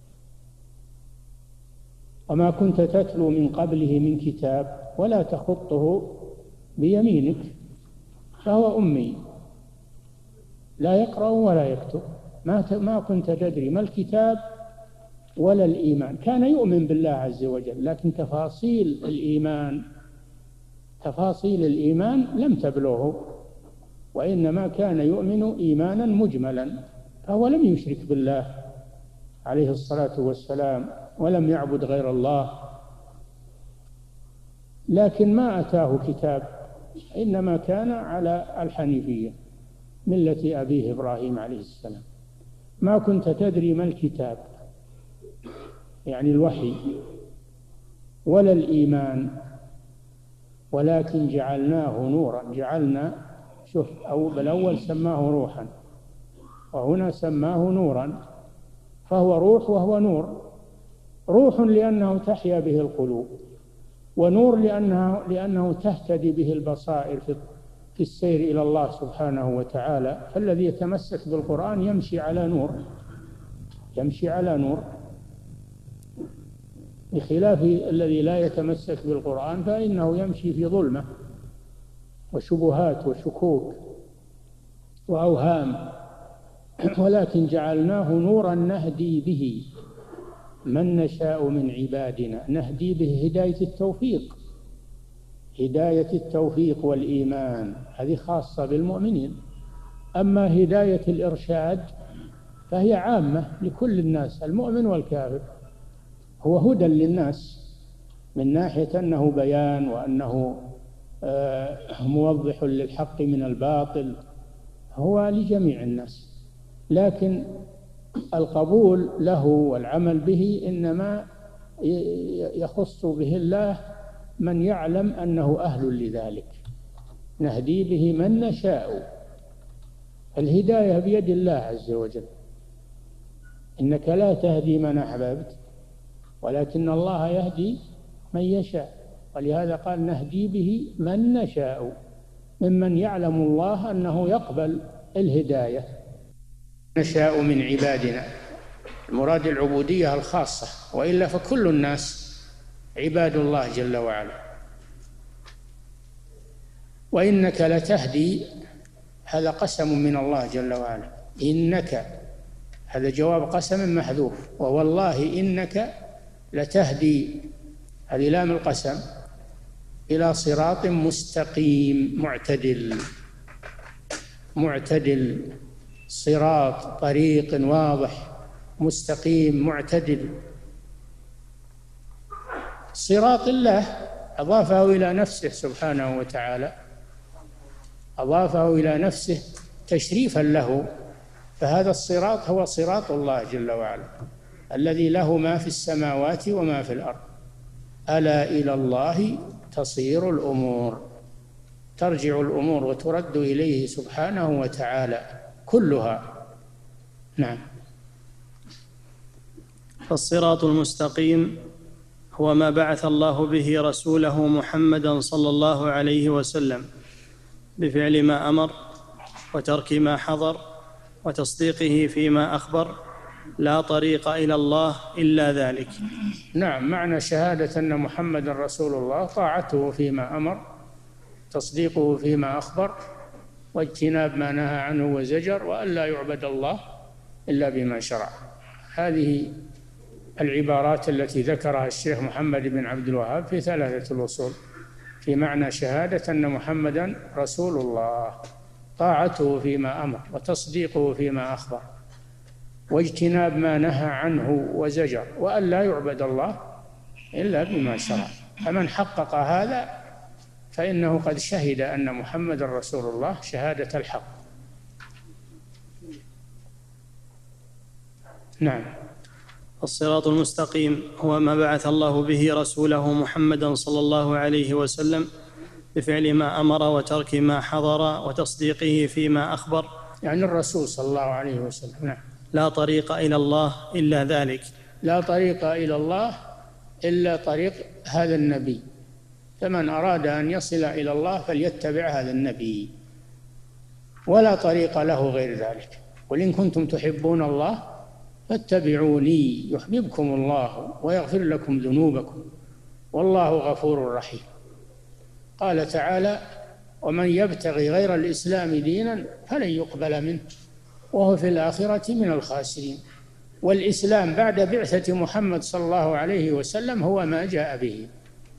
وما كنت تتلو من قبله من كتاب ولا تخطه بيمينك، فهو أمي لا يقرأ ولا يكتب. ما ما كنت تدري ما الكتاب ولا الإيمان. كان يؤمن بالله عز وجل، لكن تفاصيل الإيمان تفاصيل الإيمان لم تبلغه، وإنما كان يؤمن إيمانا مجملا، فهو لم يشرك بالله عليه الصلاة والسلام ولم يعبد غير الله. لكن ما أتاه كتاب، إنما كان على الحنيفية ملة أبيه إبراهيم عليه السلام. ما كنت تدري ما الكتاب يعني الوحي ولا الإيمان ولكن جعلناه نورا. جعلنا، شوف، أو بالأول سماه روحا وهنا سماه نورا، فهو روح وهو نور. روح لأنه تحيا به القلوب، ونور لأنه, لأنه تهتدي به البصائر في في السير إلى الله سبحانه وتعالى. فالذي يتمسك بالقرآن يمشي على نور، يمشي على نور، بخلاف الذي لا يتمسك بالقرآن فإنه يمشي في ظلمة وشبهات وشكوك وأوهام. ولكن جعلناه نورا نهدي به من نشاء من عبادنا. نهدي به هداية التوفيق، هداية التوفيق والإيمان هذه خاصة بالمؤمنين. أما هداية الإرشاد فهي عامة لكل الناس، المؤمن والكافر، هو هدى للناس من ناحية أنه بيان وأنه موضح للحق من الباطل، هو لجميع الناس. لكن القبول له والعمل به إنما يخص به الله من يعلم أنه أهل لذلك. نهدي به من نشاء، الهداية بيد الله عز وجل، إنك لا تهدي من أحببت ولكن الله يهدي من يشاء. ولهذا قال نهدي به من نشاء، ممن يعلم الله أنه يقبل الهداية. نشاء من عبادنا، المراد العبودية الخاصة، وإلا فكل الناس عباد الله جل وعلا. وإنك لتهدي، هذا قسم من الله جل وعلا، إنك هذا جواب قسم محذوف، ووالله إنك لتهدي، هذه لام القسم، إلى صراط مستقيم معتدل. معتدل، صراط، طريق واضح مستقيم معتدل. صراط الله أضافه إلى نفسه سبحانه وتعالى، أضافه إلى نفسه تشريفا له، فهذا الصراط هو صراط الله جل وعلا الذي له ما في السماوات وما في الأرض. ألا إلى الله تصير الأمور، ترجع الأمور وترد إليه سبحانه وتعالى كلها. نعم. فالصراط المستقيم هو ما بعث الله به رسوله محمدا صلى الله عليه وسلم بفعل ما أمر وترك ما حظر وتصديقه فيما أخبر، لا طريق إلى الله إلا ذلك. نعم، معنى شهادة أن محمد رسول الله طاعته فيما أمر، تصديقه فيما أخبر، واجتناب ما نهى عنه وزجر، وأن لا يعبد الله إلا بما شرع. هذه العبارات التي ذكرها الشيخ محمد بن عبد الوهاب في ثلاثة الأصول في معنى شهادة أن محمدا رسول الله، طاعته فيما أمر وتصديقه فيما أخبر واجتناب ما نهى عنه وزجر، وأن لا يعبد الله إلا بما شرع. فمن حقق هذا فإنه قد شهد أن محمد رسول الله شهادة الحق. نعم. الصراط المستقيم هو ما بعث الله به رسوله محمدا صلى الله عليه وسلم بفعل ما أمر وترك ما حظر وتصديقه فيما أخبر، يعني الرسول صلى الله عليه وسلم. نعم. لا طريق إلى الله إلا ذلك، لا طريق إلى الله إلا طريق هذا النبي، فمن أراد أن يصل إلى الله فليتبع هذا النبي، ولا طريق له غير ذلك. قل إن كنتم تحبون الله فاتبعوني يحببكم الله ويغفر لكم ذنوبكم والله غفور رحيم. قال تعالى: ومن يبتغي غير الإسلام دينا فلن يقبل منه وهو في الآخرة من الخاسرين. والإسلام بعد بعثة محمد صلى الله عليه وسلم هو ما جاء به،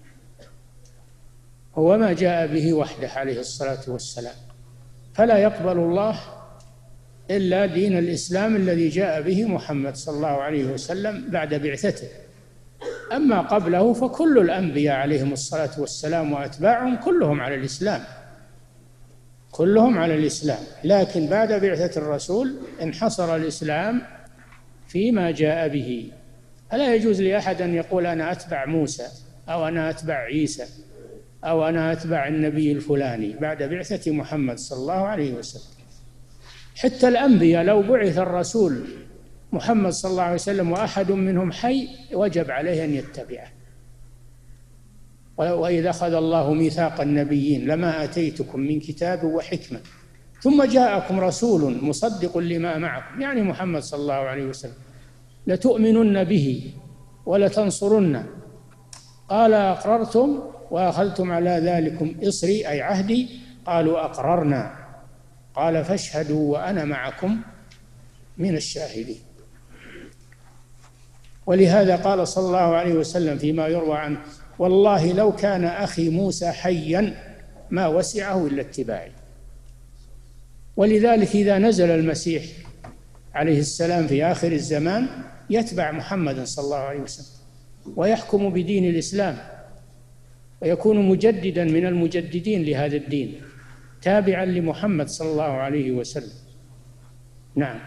هو ما جاء به وحده عليه الصلاة والسلام، فلا يقبل الله إلا دين الإسلام الذي جاء به محمد صلى الله عليه وسلم بعد بعثته. أما قبله فكل الأنبياء عليهم الصلاة والسلام وأتباعهم كلهم على الإسلام، كلهم على الإسلام، لكن بعد بعثة الرسول انحصر الإسلام فيما جاء به. فلا يجوز لأحد أن يقول أنا أتبع موسى أو أنا أتبع عيسى أو أنا أتبع النبي الفلاني بعد بعثة محمد صلى الله عليه وسلم. حتى الأنبياء لو بعث الرسول محمد صلى الله عليه وسلم وأحد منهم حي وجب عليه أن يتبعه. وإذا أخذ الله ميثاق النبيين لما آتيتكم من كتاب وحكمة ثم جاءكم رسول مصدق لما معكم، يعني محمد صلى الله عليه وسلم، لتؤمنن به ولتنصرنه. قال: أقررتم وأخذتم على ذلكم إصري أي عهدي؟ قالوا: أقررنا. قال: فاشهدوا وأنا معكم من الشاهدين. ولهذا قال صلى الله عليه وسلم فيما يروى عنه: والله لو كان أخي موسى حيا ما وسعه إلا اتباعي. ولذلك إذا نزل المسيح عليه السلام في آخر الزمان يتبع محمد صلى الله عليه وسلم ويحكم بدين الإسلام ويكون مجددا من المجددين لهذا الدين تابعا لمحمد صلى الله عليه وسلم. نعم.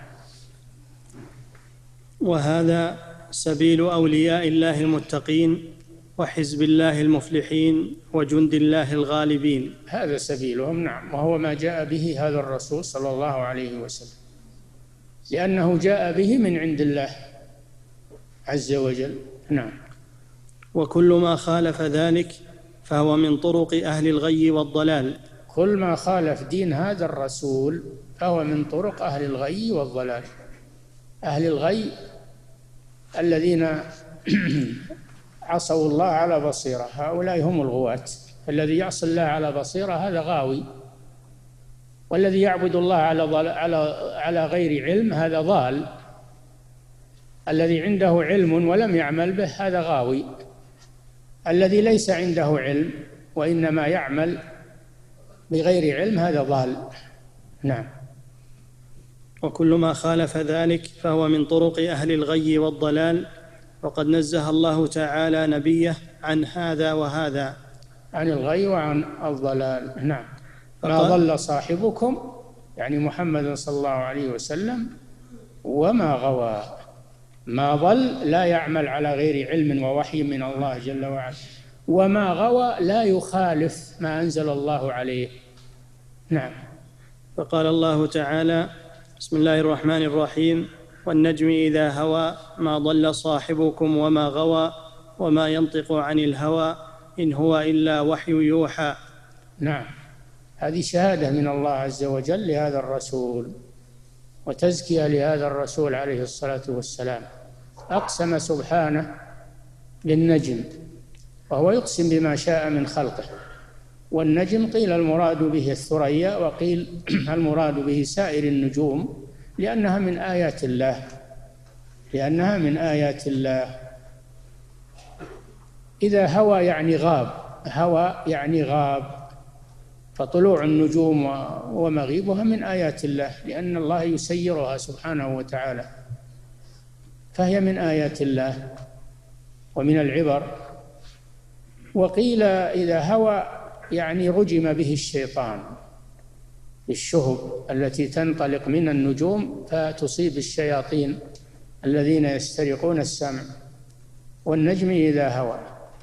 وهذا سبيل أولياء الله المتقين وحزب الله المفلحين وجند الله الغالبين. هذا سبيلهم. نعم. وهو ما جاء به هذا الرسول صلى الله عليه وسلم، لأنه جاء به من عند الله عز وجل. نعم. وكل ما خالف ذلك فهو من طرق أهل الغي والضلال. كل ما خالف دين هذا الرسول فهو من طرق أهل الغي والضلال. أهل الغي الذين عصوا الله على بصيرة، هؤلاء هم الغواة. الذي يعصي الله على بصيرة هذا غاوي، والذي يعبد الله على على على غير علم هذا ضال. الذي عنده علم ولم يعمل به هذا غاوي. الذي ليس عنده علم وإنما يعمل بغير علم هذا ضال. نعم. وكل ما خالف ذلك فهو من طرق أهل الغي والضلال، وقد نزه الله تعالى نبيه عن هذا وهذا، عن الغي وعن الضلال. نعم. ما ضل صاحبكم يعني محمد صلى الله عليه وسلم وما غوى. ما ضل لا يعمل على غير علم ووحي من الله جل وعلا، وما غوى لا يخالف ما أنزل الله عليه. نعم. فقال الله تعالى: بسم الله الرحمن الرحيم: والنجم إذا هوى ما ضل صاحبكم وما غوى وما ينطق عن الهوى إن هو إلا وحي يوحى. نعم. هذه شهادة من الله عز وجل لهذا الرسول وتزكية لهذا الرسول عليه الصلاة والسلام. أقسم سبحانه بالنجم، وهو يقسم بما شاء من خلقه. والنجم قيل المراد به الثريا، وقيل المراد به سائر النجوم، لأنها من آيات الله لأنها من آيات الله. إذا هوى يعني غاب، هوى يعني غاب، فطلوع النجوم ومغيبها من آيات الله، لأن الله يسيرها سبحانه وتعالى، فهي من آيات الله ومن العبر. وقيل إذا هوى يعني رجم به الشيطان، الشهب التي تنطلق من النجوم فتصيب الشياطين الذين يسترقون السمع. والنجم إذا هوى.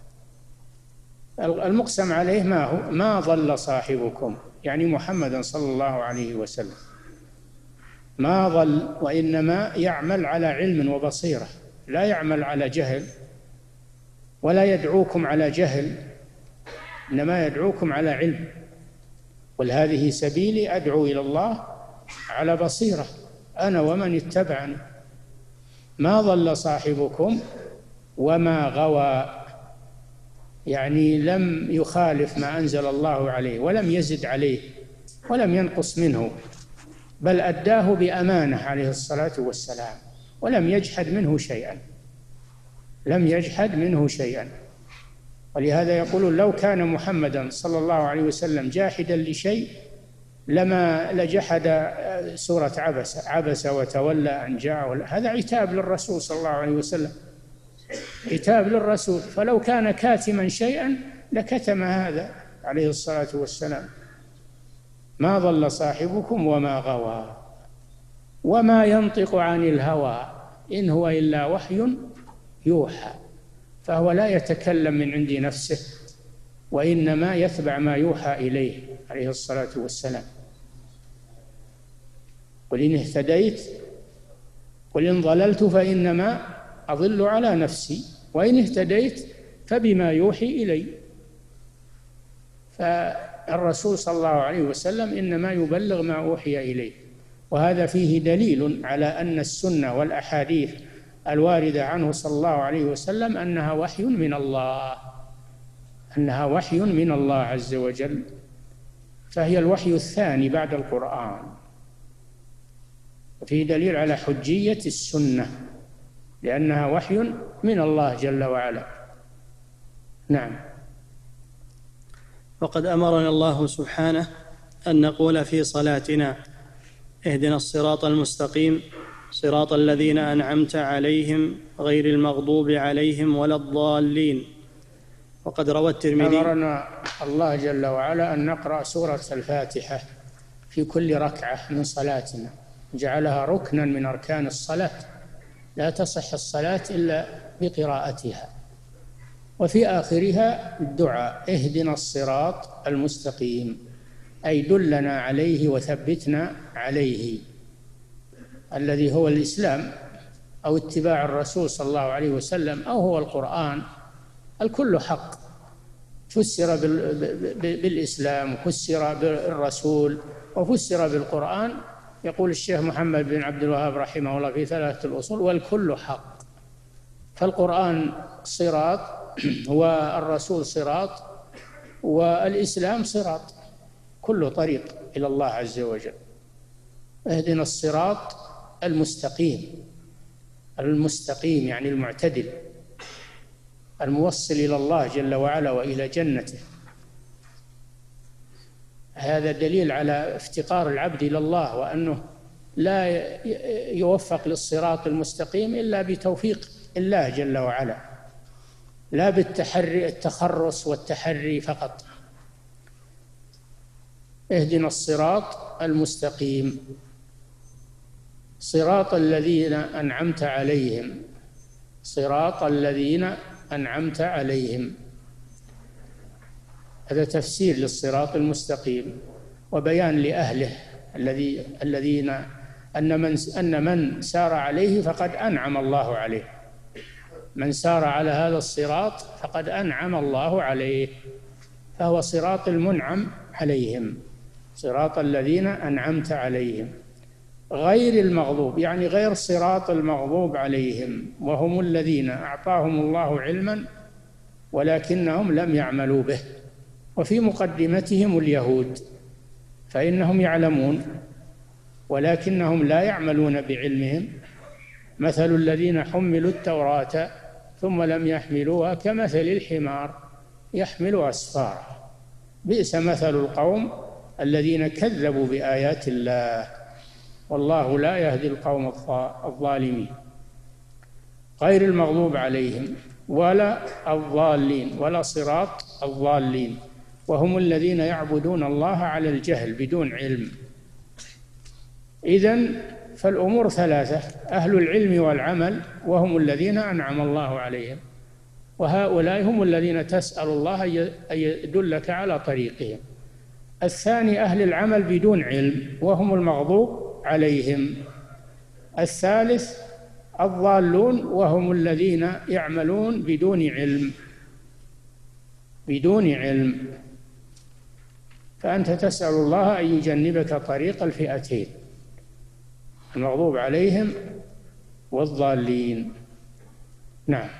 المقسم عليه ما هو؟ ما ضل صاحبكم يعني محمد صلى الله عليه وسلم، ما ضل، وإنما يعمل على علم وبصيرة، لا يعمل على جهل، ولا يدعوكم على جهل، إنما يدعوكم على علم. قل هذه سبيلي أدعو إلى الله على بصيرة أنا ومن اتبعني. ما ضل صاحبكم وما غوى يعني لم يخالف ما أنزل الله عليه، ولم يزد عليه ولم ينقص منه، بل أداه بأمانة عليه الصلاة والسلام، ولم يجحد منه شيئا لم يجحد منه شيئا. ولهذا يقولون لو كان محمدا صلى الله عليه وسلم جاحدا لشيء لما لجحد سورة عبس عبس وتولى أن جاءه. هذا عتاب للرسول صلى الله عليه وسلم، عتاب للرسول. فلو كان كاتما شيئا لكتم هذا عليه الصلاة والسلام. ما ضل صاحبكم وما غوى وما ينطق عن الهوى إن هو إلا وحي يوحى. فهو لا يتكلم من عند نفسه، وإنما يتبع ما يوحى إليه عليه الصلاة والسلام. قل إن اهتديت قل إن ضللت فإنما أضل على نفسي وإن اهتديت فبما يوحي إلي. فالرسول صلى الله عليه وسلم إنما يبلغ ما أوحي إليه. وهذا فيه دليل على أن السنة والأحاديث الواردة عنه صلى الله عليه وسلم أنها وحي من الله أنها وحي من الله عز وجل، فهي الوحي الثاني بعد القرآن. وفيه دليل على حجية السنة لأنها وحي من الله جل وعلا. نعم. وقد أمرنا الله سبحانه أن نقول في صلاتنا: اهدنا الصراط المستقيم صراط الذين أنعمت عليهم غير المغضوب عليهم ولا الضالين. وقد روى الترمذي: أمرنا الله جل وعلا أن نقرأ سورة الفاتحة في كل ركعة من صلاتنا، جعلها ركنا من أركان الصلاة، لا تصح الصلاة إلا بقراءتها. وفي آخرها الدعاء: اهدنا الصراط المستقيم، أي دلنا عليه وثبتنا عليه، الذي هو الإسلام أو اتباع الرسول صلى الله عليه وسلم أو هو القرآن. الكل حق، فسر بالإسلام وفسر بالرسول وفسر بالقرآن. يقول الشيخ محمد بن عبد الوهاب رحمه الله في ثلاثة الأصول: والكل حق. فالقرآن صراط، والرسول صراط، والإسلام صراط، كل طريق إلى الله عز وجل. اهدنا الصراط المستقيم، المستقيم يعني المعتدل، الموصل إلى الله جل وعلا وإلى جنته. هذا دليل على افتقار العبد إلى الله، وأنه لا يوفق للصراط المستقيم إلا بتوفيق الله جل وعلا، لا بالتحري التخرص والتحري فقط. اهدنا الصراط المستقيم صراط الذين أنعمت عليهم، صراط الذين أنعمت عليهم. هذا تفسير للصراط المستقيم وبيان لأهله الذي الذين أن من أن من سار عليه فقد أنعم الله عليه. من سار على هذا الصراط فقد أنعم الله عليه، فهو صراط المنعم عليهم، صراط الذين أنعمت عليهم غير المغضوب، يعني غير صراط المغضوب عليهم، وهم الذين أعطاهم الله علما ولكنهم لم يعملوا به. وفي مقدمتهم اليهود، فإنهم يعلمون ولكنهم لا يعملون بعلمهم. مثل الذين حملوا التوراة ثم لم يحملوها كمثل الحمار يحمل أسفارا، بئس مثل القوم الذين كذبوا بآيات الله، والله لا يهدي القوم الظالمين. غير المغضوب عليهم ولا الضالين، ولا صراط الضالين، وهم الذين يعبدون الله على الجهل بدون علم. إذن فالأمور ثلاثة: أهل العلم والعمل، وهم الذين أنعم الله عليهم، وهؤلاء هم الذين تسأل الله أن يدلك على طريقهم. الثاني أهل العمل بدون علم، وهم المغضوب عليهم. الثالث الضالون، وهم الذين يعملون بدون علم، بدون علم. فأنت تسأل الله أن يجنبك طريق الفئتين، المغضوب عليهم والضالين. نعم.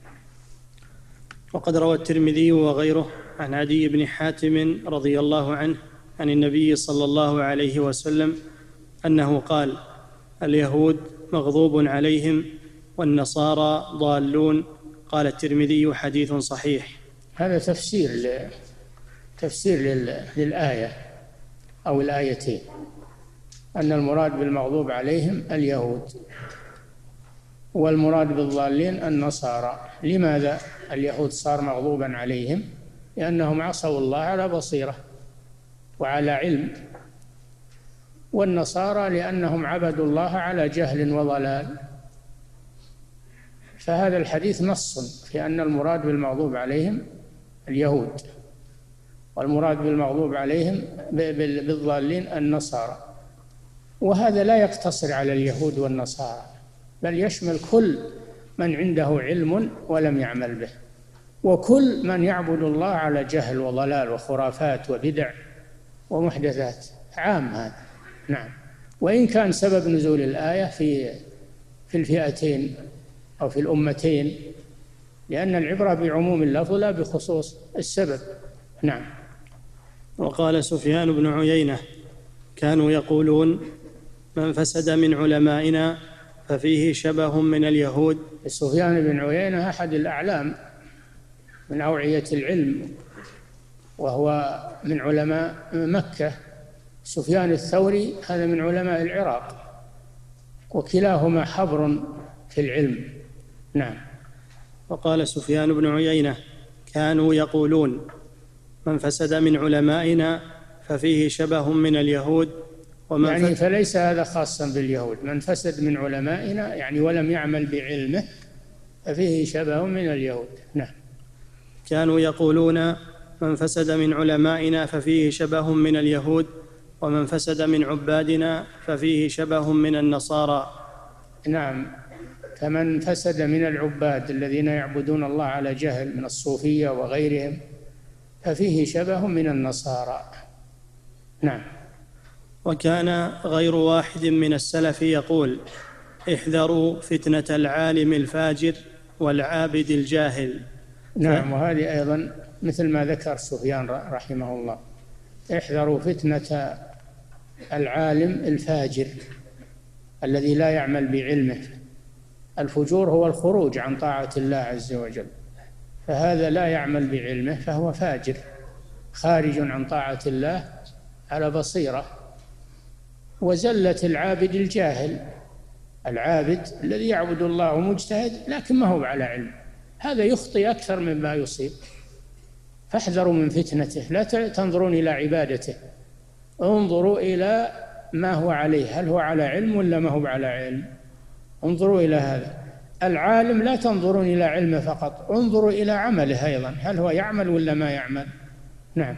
وقد روى الترمذي وغيره عن عدي بن حاتم رضي الله عنه عن النبي صلى الله عليه وسلم أنه قال: اليهود مغضوب عليهم والنصارى ضالون. قال الترمذي: حديث صحيح. هذا تفسير ل... تفسير لل... للآية أو الآيتين، أن المراد بالمغضوب عليهم اليهود، والمراد بالضالين النصارى. لماذا اليهود صار مغضوبا عليهم؟ لأنهم عصوا الله على بصيرة وعلى علم، والنصارى لأنهم عبدوا الله على جهل وضلال. فهذا الحديث نص في أن المراد بالمغضوب عليهم اليهود، والمراد بالمغضوب عليهم بالضالين النصارى. وهذا لا يقتصر على اليهود والنصارى، بل يشمل كل من عنده علم ولم يعمل به، وكل من يعبد الله على جهل وضلال وخرافات وبدع ومحدثات، عام هذا. نعم. وإن كان سبب نزول الآية في في الفئتين أو في الأمتين، لأن العبرة بعموم اللفظ لا بخصوص السبب. نعم. وقال سفيان بن عيينة: كانوا يقولون من فسد من علمائنا ففيه شبه من اليهود. سفيان بن عيينة أحد الأعلام من أوعية العلم، وهو من علماء مكة. سفيان الثوري هذا من علماء العراق، وكلاهما حبر في العلم. نعم. وقال سفيان بن عيينة: كانوا يقولون من فسد من علمائنا ففيه شبه من اليهود. ومن يعني فليس هذا خاصا باليهود، من فسد من علمائنا يعني ولم يعمل بعلمه ففيه شبه من اليهود. نعم. كانوا يقولون من فسد من علمائنا ففيه شبه من اليهود، ومن فسد من عبادنا ففيه شبه من النصارى. نعم. فمن فسد من العباد الذين يعبدون الله على جهل من الصوفية وغيرهم ففيه شبه من النصارى. نعم. وكان غير واحد من السلف يقول: احذروا فتنة العالم الفاجر والعابد الجاهل. نعم. وهذه أيضا مثل ما ذكر سفيان رحمه الله: احذروا فتنة العالم الفاجر الذي لا يعمل بعلمه. الفجور هو الخروج عن طاعة الله عز وجل، فهذا لا يعمل بعلمه فهو فاجر خارج عن طاعة الله على بصيرة. وزلة العابد الجاهل، العابد الذي يعبد الله مجتهد لكن ما هو على علم، هذا يخطئ أكثر مما يصيب. فاحذروا من فتنته، لا تنظرون إلى عبادته، انظروا إلى ما هو عليه، هل هو على علم ولا ما هو على علم. انظروا إلى هذا. العالم لا تنظرون إلى علمه فقط، انظروا إلى عمله أيضا، هل هو يعمل ولا ما يعمل. نعم.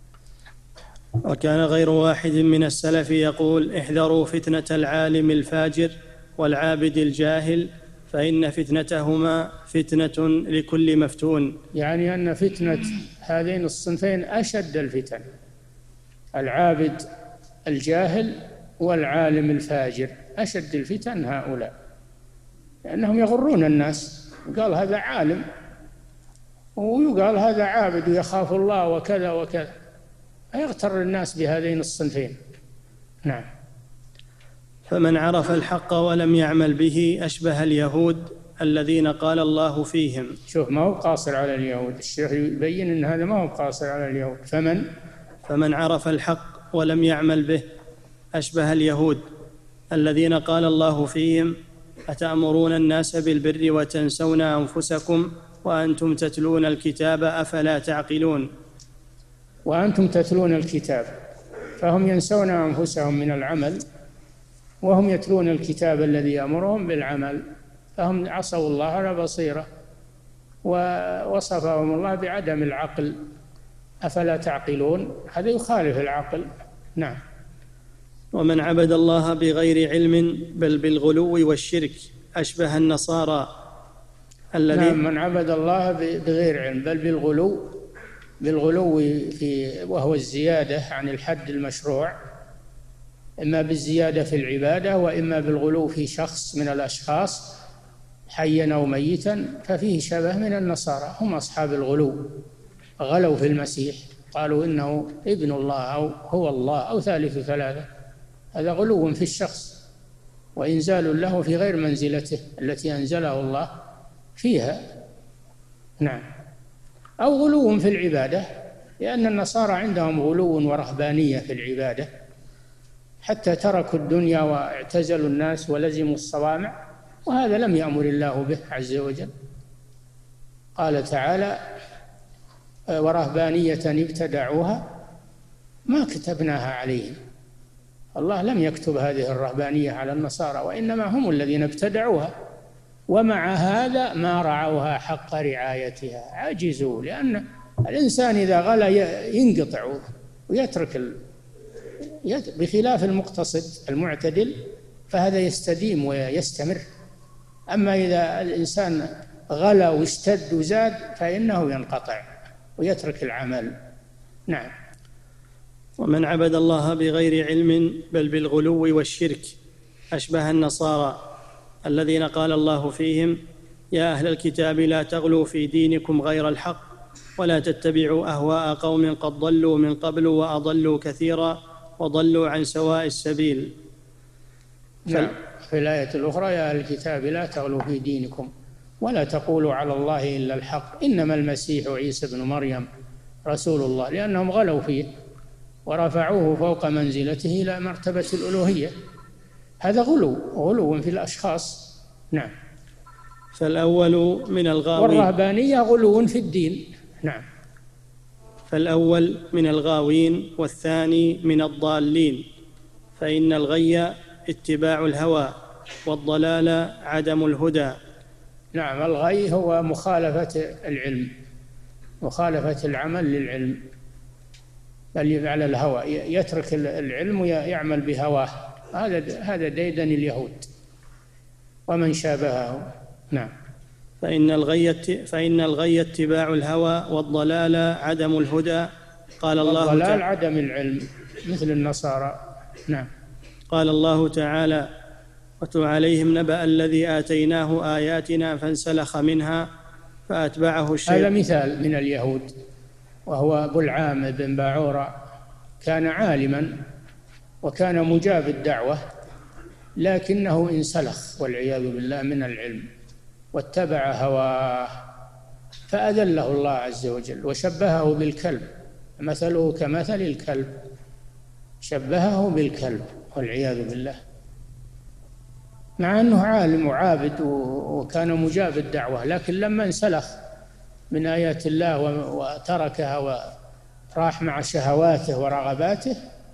وكان غير واحد من السلف يقول: احذروا فتنة العالم الفاجر والعابد الجاهل، فإن فتنتهما فتنة لكل مفتون. يعني أن فتنة هذين الصنفين أشد الفتن، العابد الجاهل والعالم الفاجر، أشد الفتن هؤلاء، لأنهم يغرون الناس. قال هذا عالم ويقال هذا عابد ويخاف الله وكذا وكذا، يغتر الناس بهذين الصنفين. نعم. فمن عرف الحق ولم يعمل به أشبه اليهود الذين قال الله فيهم. شوف، ما هو قاصر على اليهود، الشيخ يبين أن هذا ما هو قاصر على اليهود. فمن فمن عرف الحق ولم يعمل به أشبه اليهود الذين قال الله فيهم: أتأمرون الناس بالبر وتنسون أنفسكم وأنتم تتلون الكتاب أفلا تعقلون. وأنتم تتلون الكتاب، فهم ينسون أنفسهم من العمل وهم يتلون الكتاب الذي يأمرهم بالعمل، فهم عصوا الله على بصيرة، ووصفهم الله بعدم العقل. أفلا تعقلون، هذا يخالف العقل. نعم. ومن عبد الله بغير علم بل بالغلو والشرك أشبه النصارى الذين نعم. من عبد الله بغير علم بل بالغلو، بالغلو في وهو الزيادة عن الحد المشروع، إما بالزيادة في العبادة وإما بالغلو في شخص من الأشخاص حيا أو ميتا، ففيه شبه من النصارى، هم أصحاب الغلو، غلوا في المسيح، قالوا إنه ابن الله أو هو الله أو ثالث ثلاثة. هذا غلو في الشخص وإنزال له في غير منزلته التي أنزله الله فيها. نعم. أو غلو في العبادة، لأن النصارى عندهم غلو ورهبانية في العبادة، حتى تركوا الدنيا واعتزلوا الناس ولزموا الصوامع، وهذا لم يأمر الله به عز وجل. قال تعالى: ورهبانية ابتدعوها ما كتبناها عليهم. الله لم يكتب هذه الرهبانية على النصارى، وإنما هم الذين ابتدعوها، ومع هذا ما رعوها حق رعايتها، عجزوا. لأن الإنسان إذا غلا ينقطع ويترك ال... بخلاف المقتصد المعتدل فهذا يستديم ويستمر. أما إذا الإنسان غلا واشتد وزاد فإنه ينقطع ويترك العمل. نعم. ومن عبد الله بغير علم بل بالغلو والشرك أشبه النصارى الذين قال الله فيهم: يا أهل الكتاب لا تغلوا في دينكم غير الحق ولا تتبعوا أهواء قوم قد ضلوا من قبل وأضلوا كثيرا وضلوا عن سواء السبيل. نعم. في الآية الأخرى: يا أهل الكتاب لا تغلوا في دينكم ولا تقولوا على الله إلا الحق إنما المسيح عيسى بن مريم رسول الله، لأنهم غلوا فيه ورفعوه فوق منزلته إلى مرتبة الألوهية. هذا غلو غلو في الأشخاص. نعم. فالأول من الغاوين، والرهبانية غلو في الدين. نعم. فالأول من الغاوين والثاني من الضالين، فإن الغي اتباع الهوى والضلال عدم الهدى. نعم. الغي هو مخالفة العلم، مخالفة العمل للعلم، بل على الهوى، يترك العلم ويعمل بهواه. هذا هذا ديدن اليهود ومن شابهه. نعم. فإن الغي فإن الغي اتباع الهوى والضلال عدم الهدى. قال الله والضلال تعالى عدم العلم مثل النصارى. نعم. قال الله تعالى: واتل عليهم نبأ الذي آتيناه آياتنا فانسلخ منها فأتبعه الشيطان. هذا مثال من اليهود، وهو بلعام بن باعورة، كان عالما وكان مجاب الدعوة، لكنه انسلخ والعياذ بالله من العلم واتبع هواه فأذله الله عز وجل وشبهه بالكلب، مثله كمثل الكلب، شبهه بالكلب والعياذ بالله، مع أنه عالم وعابد وكان مجاب الدعوة، لكن لما انسلخ من آيات الله وتركها وراح مع شهواته ورغباته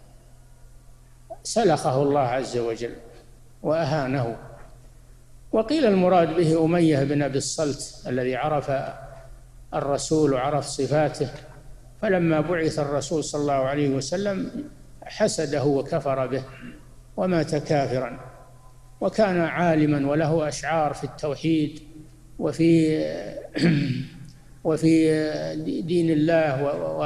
سلخه الله عز وجل وأهانه. وقيل المراد به أمية بن أبي الصلت الذي عرف الرسول وعرف صفاته، فلما بعث الرسول صلى الله عليه وسلم حسده وكفر به ومات كافرا، وكان عالما وله أشعار في التوحيد وفي وفي دين الله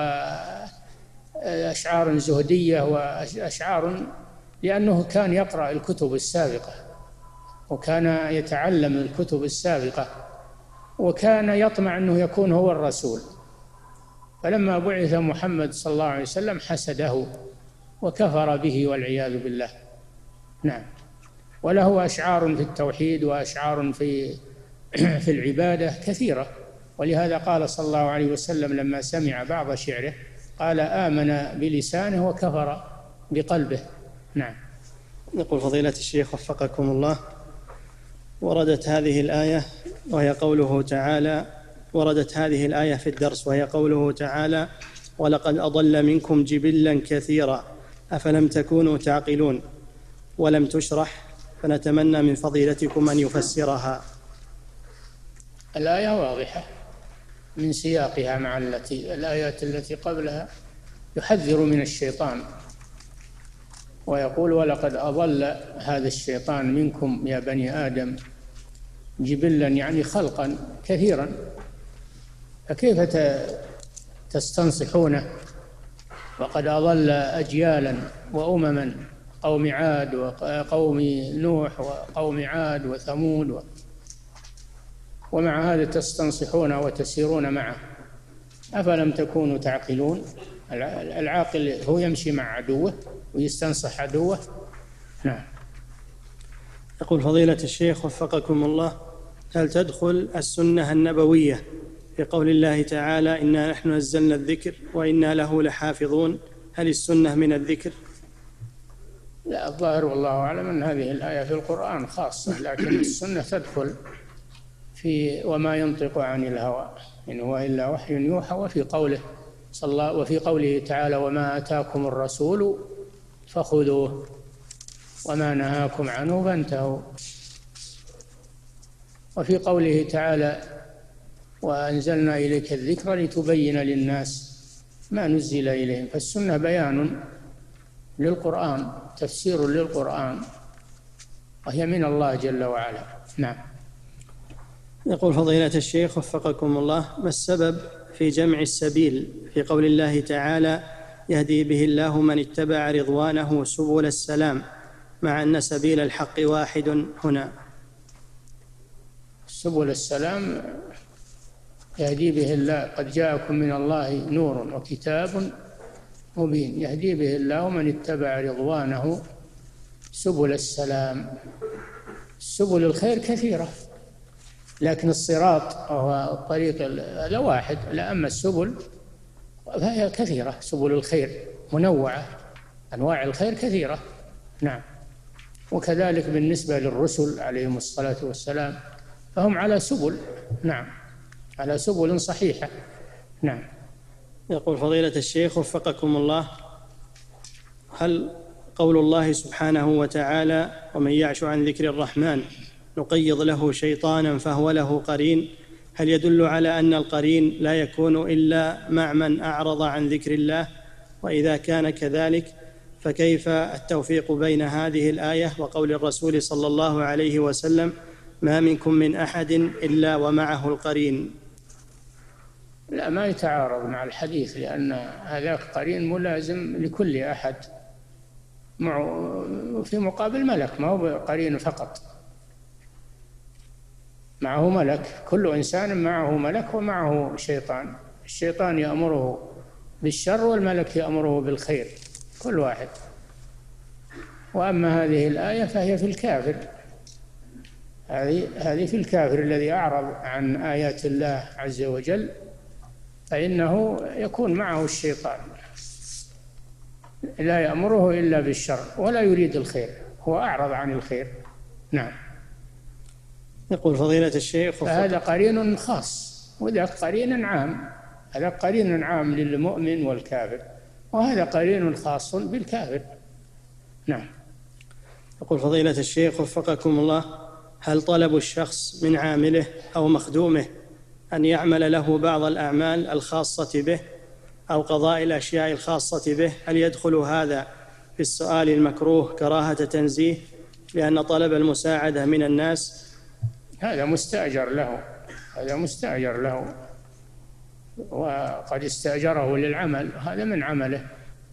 وأشعار زهدية وأشعار، لأنه كان يقرأ الكتب السابقة وكان يتعلم الكتب السابقة وكان يطمع أنه يكون هو الرسول، فلما بعث محمد صلى الله عليه وسلم حسده وكفر به والعياذ بالله. نعم. وله أشعار في التوحيد وأشعار في في العبادة كثيرة، ولهذا قال صلى الله عليه وسلم لما سمع بعض شعره قال: آمن بلسانه وكفر بقلبه. نعم. يقول فضيلة الشيخ وفقكم الله: وردت هذه الآية وهي قوله تعالى وردت هذه الآية في الدرس وهي قوله تعالى: ولقد أضل منكم جبلا كثيرا أفلم تكونوا تعقلون، ولم تشرح، فنتمنى من فضيلتكم أن يفسرها. الآية واضحة من سياقها مع التي الآيات التي قبلها، يحذر من الشيطان ويقول: ولقد أضل هذا الشيطان منكم يا بني آدم جبلا، يعني خلقا كثيرا، فكيف تستنصحونه وقد أضل أجيالا وأمما، قوم عاد وقوم نوح وقوم عاد وثمود و... ومع هذا تستنصحون وتسيرون معه، أفلم تكونوا تعقلون؟ العاقل هو يمشي مع عدوه ويستنصح عدوه. نعم. يقول فضيلة الشيخ وفقكم الله: هل تدخل السنة النبوية في قول الله تعالى: إنا نحن نزلنا الذكر وإنا له لحافظون؟ هل السنة من الذكر؟ لا، الظاهر والله أعلم أن هذه الآية في القرآن خاصة، لكن السنة تدخل في وما ينطق عن الهوى إن هو إلا وحي يوحى، وفي قوله صلى الله وفي قوله تعالى: وما آتاكم الرسول فخذوه وما نهاكم عنه فانتهوا، وفي قوله تعالى: وأنزلنا إليك الذكر لتبين للناس ما نزل إليهم. فالسنة بيان للقرآن، تفسير للقرآن، وهي من الله جل وعلا. نعم. يقول فضيلة الشيخ وفقكم الله: ما السبب في جمع السبيل في قول الله تعالى: يهدي به الله من اتبع رضوانه سبل السلام، مع أن سبيل الحق واحد هنا؟ سبل السلام يهدي به الله، قد جاءكم من الله نور وكتاب مبين، يهدي به الله من اتبع رضوانه سبل السلام. سبل الخير كثيرة، لكن الصراط هو الطريق هذا واحد، لا أما السبل فهي كثيرة. سبل الخير منوعة، أنواع الخير كثيرة. نعم. وكذلك بالنسبة للرسل عليهم الصلاة والسلام فهم على سبل، نعم، على سبل صحيحة. نعم. يقول فضيلة الشيخ وفقكم الله: هل قول الله سبحانه وتعالى ومن يعش عن ذكر الرحمن نقيض له شيطانا فهو له قرين، هل يدل على أن القرين لا يكون إلا مع من أعرض عن ذكر الله؟ وإذا كان كذلك فكيف التوفيق بين هذه الآية وقول الرسول صلى الله عليه وسلم ما منكم من أحد إلا ومعه القرين؟ لا، ما يتعارض مع الحديث، لأن هذاك قرين ملازم لكل أحد في مقابل ملك، ما هو قرين فقط، معه ملك. كل إنسان معه ملك ومعه شيطان. الشيطان يأمره بالشر والملك يأمره بالخير، كل واحد. وأما هذه الآية فهي في الكافر، هذه هذه في الكافر الذي أعرض عن آيات الله عز وجل، فإنه يكون معه الشيطان لا يأمره إلا بالشر ولا يريد الخير، هو أعرض عن الخير. نعم. يقول فضيلة الشيخ فهذا قرين خاص وذاك قرين عام، هذا قرين عام للمؤمن والكافر، وهذا قرين خاص بالكافر. نعم. يقول فضيلة الشيخ وفقكم الله: هل طلب الشخص من عامله أو مخدومه أن يعمل له بعض الأعمال الخاصة به أو قضاء الأشياء الخاصة به، هل يدخل هذا في السؤال المكروه كراهة تنزيه لأن طلب المساعدة من الناس؟ هذا مستأجر له، هذا مستأجر له، وقد استأجره للعمل، هذا من عمله.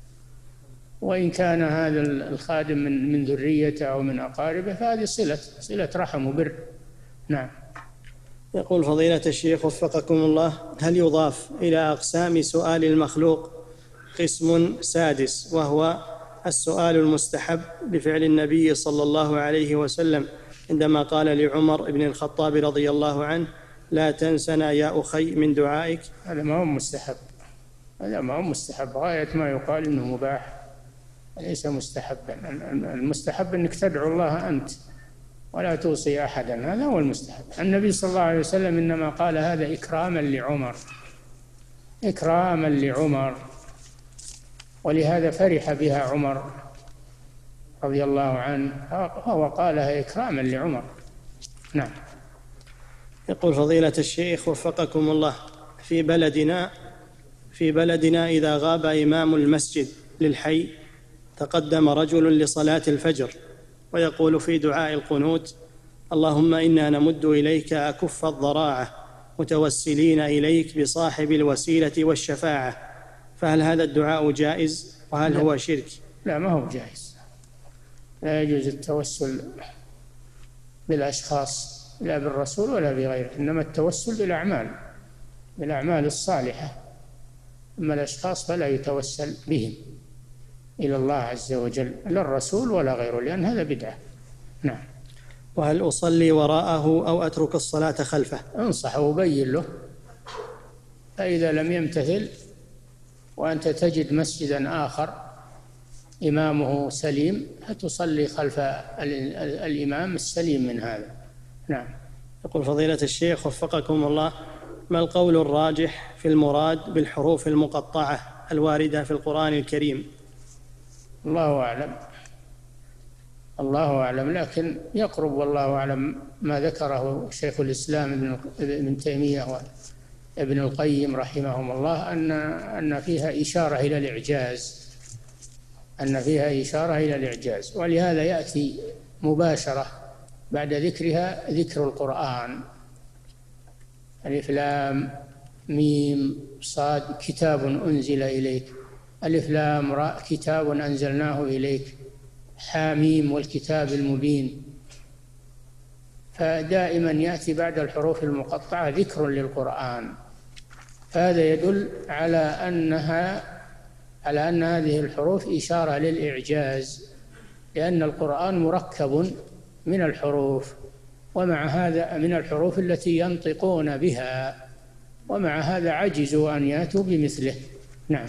وإن كان هذا الخادم من من ذريته أو من أقاربه فهذه صلة صلة رحم وبر. نعم. يقول فضيلة الشيخ وفقكم الله: هل يضاف إلى أقسام سؤال المخلوق قسم سادس وهو السؤال المستحب لفعل النبي صلى الله عليه وسلم عندما قال لعمر بن الخطاب رضي الله عنه لا تنسنا يا أخي من دعائك؟ هذا ما هو مستحب، هذا ما هو مستحب، غاية ما يقال إنه مباح، ليس مستحبا. المستحب أنك تدعو الله أنت ولا توصي أحدا، هذا هو المستحب. النبي صلى الله عليه وسلم إنما قال هذا إكراما لعمر، إكراما لعمر، ولهذا فرح بها عمر رضي الله عنه، هو قالها إكراما لعمر. نعم. يقول فضيلة الشيخ وفقكم الله: في بلدنا في بلدنا إذا غاب إمام المسجد للحي تقدم رجل لصلاة الفجر ويقول في دعاء القنوت: اللهم إنا نمد إليك أكف الضراعة متوسلين إليك بصاحب الوسيلة والشفاعة، فهل هذا الدعاء جائز وهل لا. هو شرك؟ لا، ما هو جائز، لا يجوز التوسل بالأشخاص لا بالرسول ولا بغيره، إنما التوسل بالأعمال، بالأعمال الصالحة. أما الأشخاص فلا يتوسل بهم إلى الله عز وجل، لا الرسول ولا غيره، لأن هذا بدعة. نعم. وهل أصلي وراءه أو أترك الصلاة خلفه؟ انصحه وبين له، فإذا لم يمتثل وأنت تجد مسجدا آخر إمامه سليم فتصلي خلف الإمام السليم من هذا. نعم. يقول فضيلة الشيخ وفقكم الله: ما القول الراجح في المراد بالحروف المقطعة الواردة في القرآن الكريم؟ الله أعلم، الله أعلم، لكن يقرب والله أعلم ما ذكره شيخ الإسلام ابن تيمية وابن القيم رحمهم الله أن أن فيها إشارة إلى الإعجاز، أن فيها إشارة إلى الإعجاز، ولهذا يأتي مباشرة بعد ذكرها ذكر القرآن: ألف لام ميم صاد كتاب أنزل إليك، ألف لام راء كتاب أنزلناه إليك، حاميم والكتاب المبين. فدائما يأتي بعد الحروف المقطعة ذكر للقرآن، فهذا يدل على أنها على أن هذه الحروف إشارة للإعجاز، لأن القرآن مركب من الحروف، ومع هذا من الحروف التي ينطقون بها، ومع هذا عجزوا أن يأتوا بمثله. نعم.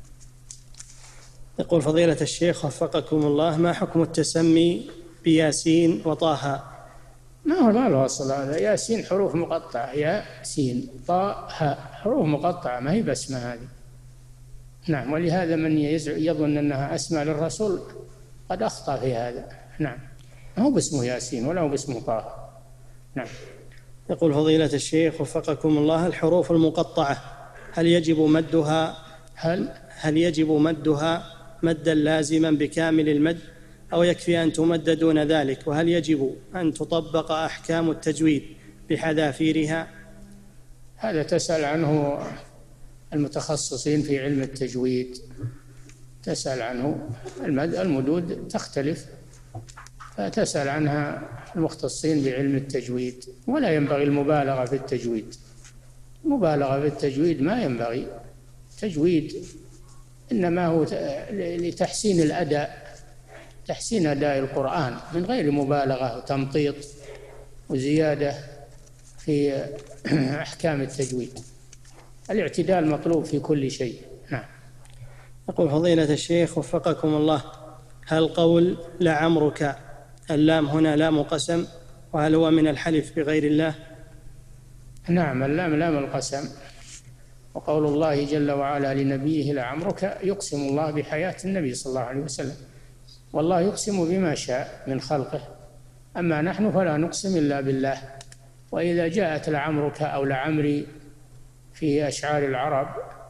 يقول فضيلة الشيخ وفقكم الله: ما حكم التسمي بياسين وطه؟ ما هو ما له أصل هذا. ياسين حروف مقطعة، ياسين، طه حروف مقطعة، ما هي باسمة هذه. نعم. ولهذا من يظن أنها أسماء للرسول قد أخطأ في هذا. نعم. ما هو باسمه ياسين ولا هو باسمه طه. نعم. يقول فضيلة الشيخ وفقكم الله: الحروف المقطعة هل يجب مدها هل هل يجب مدها مدا لازما بكامل المد، أو يكفي أن تمد دون ذلك؟ وهل يجب أن تطبق أحكام التجويد بحذافيرها؟ هذا تسأل عنه المتخصصين في علم التجويد، تسأل عنه. المدود تختلف فتسأل عنها المختصين بعلم التجويد، ولا ينبغي المبالغة في التجويد. المبالغة في التجويد ما ينبغي. تجويد إنما هو لتحسين الأداء، تحسين أداء القرآن من غير مبالغة وتمطيط وزيادة في أحكام التجويد. الاعتدال مطلوب في كل شيء. نعم. يقول فضيلة الشيخ وفقكم الله: هل قول لعمرك اللام هنا لام قسم، وهل هو من الحلف بغير الله؟ نعم، اللام لام القسم. وقول الله جل وعلا لنبيه لعمرك يقسم الله بحياة النبي صلى الله عليه وسلم، والله يقسم بما شاء من خلقه، أما نحن فلا نقسم إلا بالله. وإذا جاءت لعمرك أو لعمري في أشعار العرب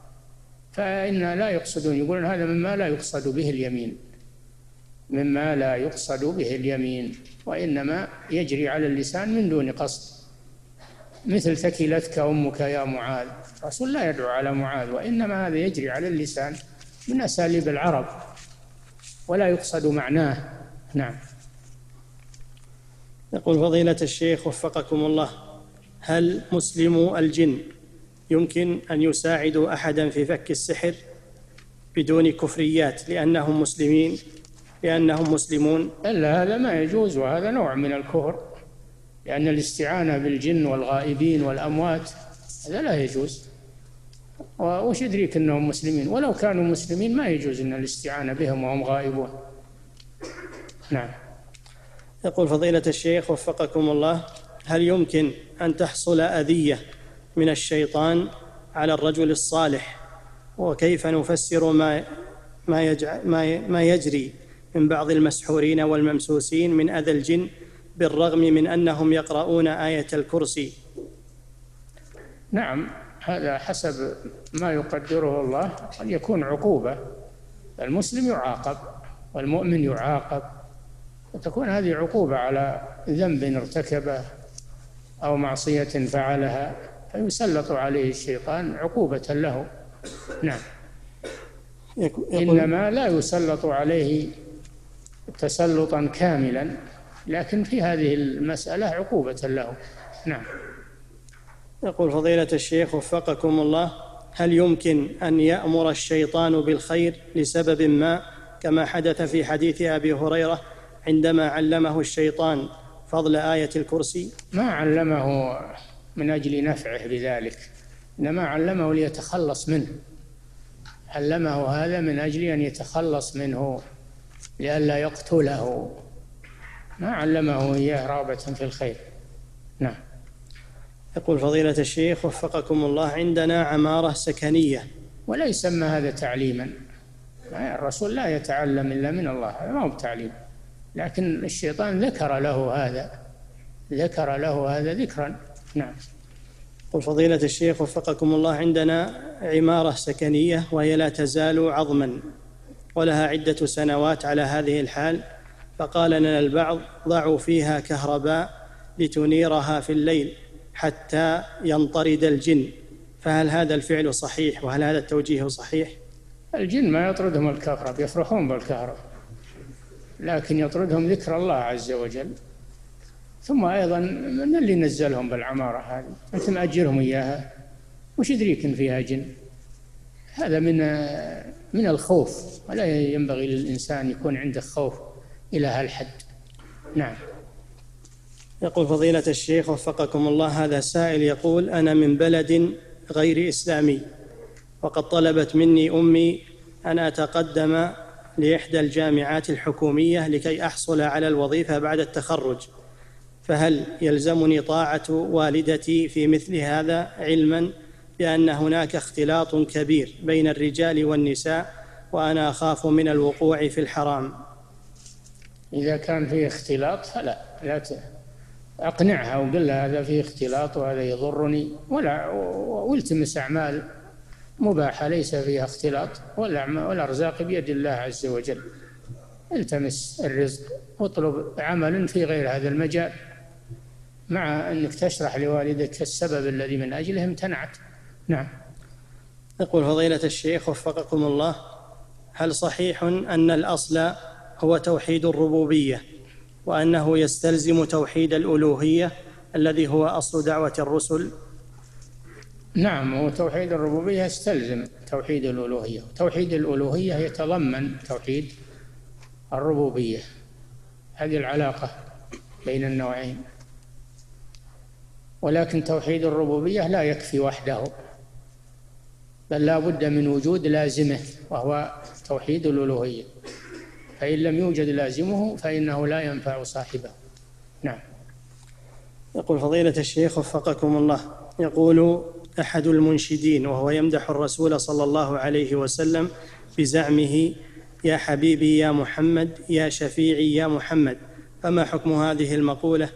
فإن لا يقصدون، يقولون هذا مما لا يقصد به اليمين، مما لا يقصد به اليمين، وإنما يجري على اللسان من دون قصد، مثل ثكلتك أمك يا معاذ. الرسول لا يدعو على معاذ، وإنما هذا يجري على اللسان من أساليب العرب ولا يقصد معناه. نعم. يقول فضيلة الشيخ وفقكم الله: هل مسلمو الجن يمكن أن يساعدوا أحدا في فك السحر بدون كفريات لأنهم مسلمين لأنهم مسلمون؟ إلا هذا ما يجوز، وهذا نوع من الكفر، لأن الاستعانة بالجن والغائبين والأموات هذا لا يجوز. وش يدريك أنهم مسلمين؟ ولو كانوا مسلمين ما يجوز أن الاستعانة بهم وهم غائبون. نعم. يقول فضيلة الشيخ وفقكم الله: هل يمكن أن تحصل أذية من الشيطان على الرجل الصالح؟ وكيف نفسر ما ما, يجع ما ما يجري من بعض المسحورين والممسوسين من أذى الجن بالرغم من أنهم يقرؤون آية الكرسي؟ نعم، هذا حسب ما يقدره الله، قد يكون عقوبة. المسلم يعاقب والمؤمن يعاقب، وتكون هذه عقوبة على ذنب ارتكبه أو معصية فعلها، فيسلط عليه الشيطان عقوبة له. نعم. إنما لا يسلط عليه تسلطا كاملا، لكن في هذه المسألة عقوبة له. نعم. يقول فضيلة الشيخ وفقكم الله: هل يمكن أن يأمر الشيطان بالخير لسبب ما، كما حدث في حديث أبي هريرة عندما علمه الشيطان فضل آية الكرسي؟ ما علمه من أجل نفعه بذلك، إنما علمه ليتخلص منه. علمه هذا من أجل أن يتخلص منه لئلا يقتله، ما علمه إياه رغبة في الخير. نعم. يقول فضيلة الشيخ وفقكم الله: عندنا عمارة سكنية. ولا يسمى هذا تعليما، الرسول لا يتعلم إلا من الله، هذا ما هو تعليم، لكن الشيطان ذكر له هذا ذكر له هذا ذكرا. نعم. يقول فضيلة الشيخ وفقكم الله: عندنا عمارة سكنية وهي لا تزال عظما ولها عدة سنوات على هذه الحال، فقال لنا البعض: ضعوا فيها كهرباء لتنيرها في الليل حتى ينطرد الجن، فهل هذا الفعل صحيح؟ وهل هذا التوجيه صحيح؟ الجن ما يطردهم الكهرباء، يفرحون بالكهرباء، لكن يطردهم ذكر الله عز وجل. ثم أيضا من اللي نزلهم بالعمارة هذه؟ أنت مأجرهم إياها، وش يدريك إن فيها جن؟ هذا من من الخوف، ولا ينبغي للإنسان يكون عنده خوف إلى هالحد. نعم. يقول فضيلة الشيخ وفقكم الله، هذا سائل يقول: أنا من بلد غير إسلامي، وقد طلبت مني أمي أن أتقدم لإحدى الجامعات الحكومية لكي أحصل على الوظيفة بعد التخرج، فهل يلزمني طاعة والدتي في مثل هذا، علما بأن هناك اختلاط كبير بين الرجال والنساء وأنا أخاف من الوقوع في الحرام؟ إذا كان فيه اختلاط فلا، لا أقنعها وقل لها هذا فيه اختلاط وهذا يضرني، ولا والتمس أعمال مباحة ليس فيها اختلاط، والأرزاق بيد الله عز وجل. التمس الرزق واطلب عمل في غير هذا المجال، مع أنك تشرح لوالدك السبب الذي من أجله امتنعت. نعم. يقول فضيلة الشيخ وفقكم الله: هل صحيح أن الأصل هو توحيد الربوبية، وأنه يستلزم توحيد الألوهية الذي هو أصل دعوة الرسل؟ نعم، هو توحيد الربوبية يستلزم توحيد الألوهية، توحيد الألوهية يتضمن توحيد الربوبية. هذه العلاقة بين النوعين. ولكن توحيد الربوبية لا يكفي وحده، بل لا بد من وجود لازمه وهو توحيد الألوهية، فإن لم يوجد لازمه فإنه لا ينفع صاحبه. نعم. يقول فضيلة الشيخ وفقكم الله، يقول أحد المنشدين وهو يمدح الرسول صلى الله عليه وسلم بزعمه: يا حبيبي يا محمد، يا شفيعي يا محمد، فما حكم هذه المقولة؟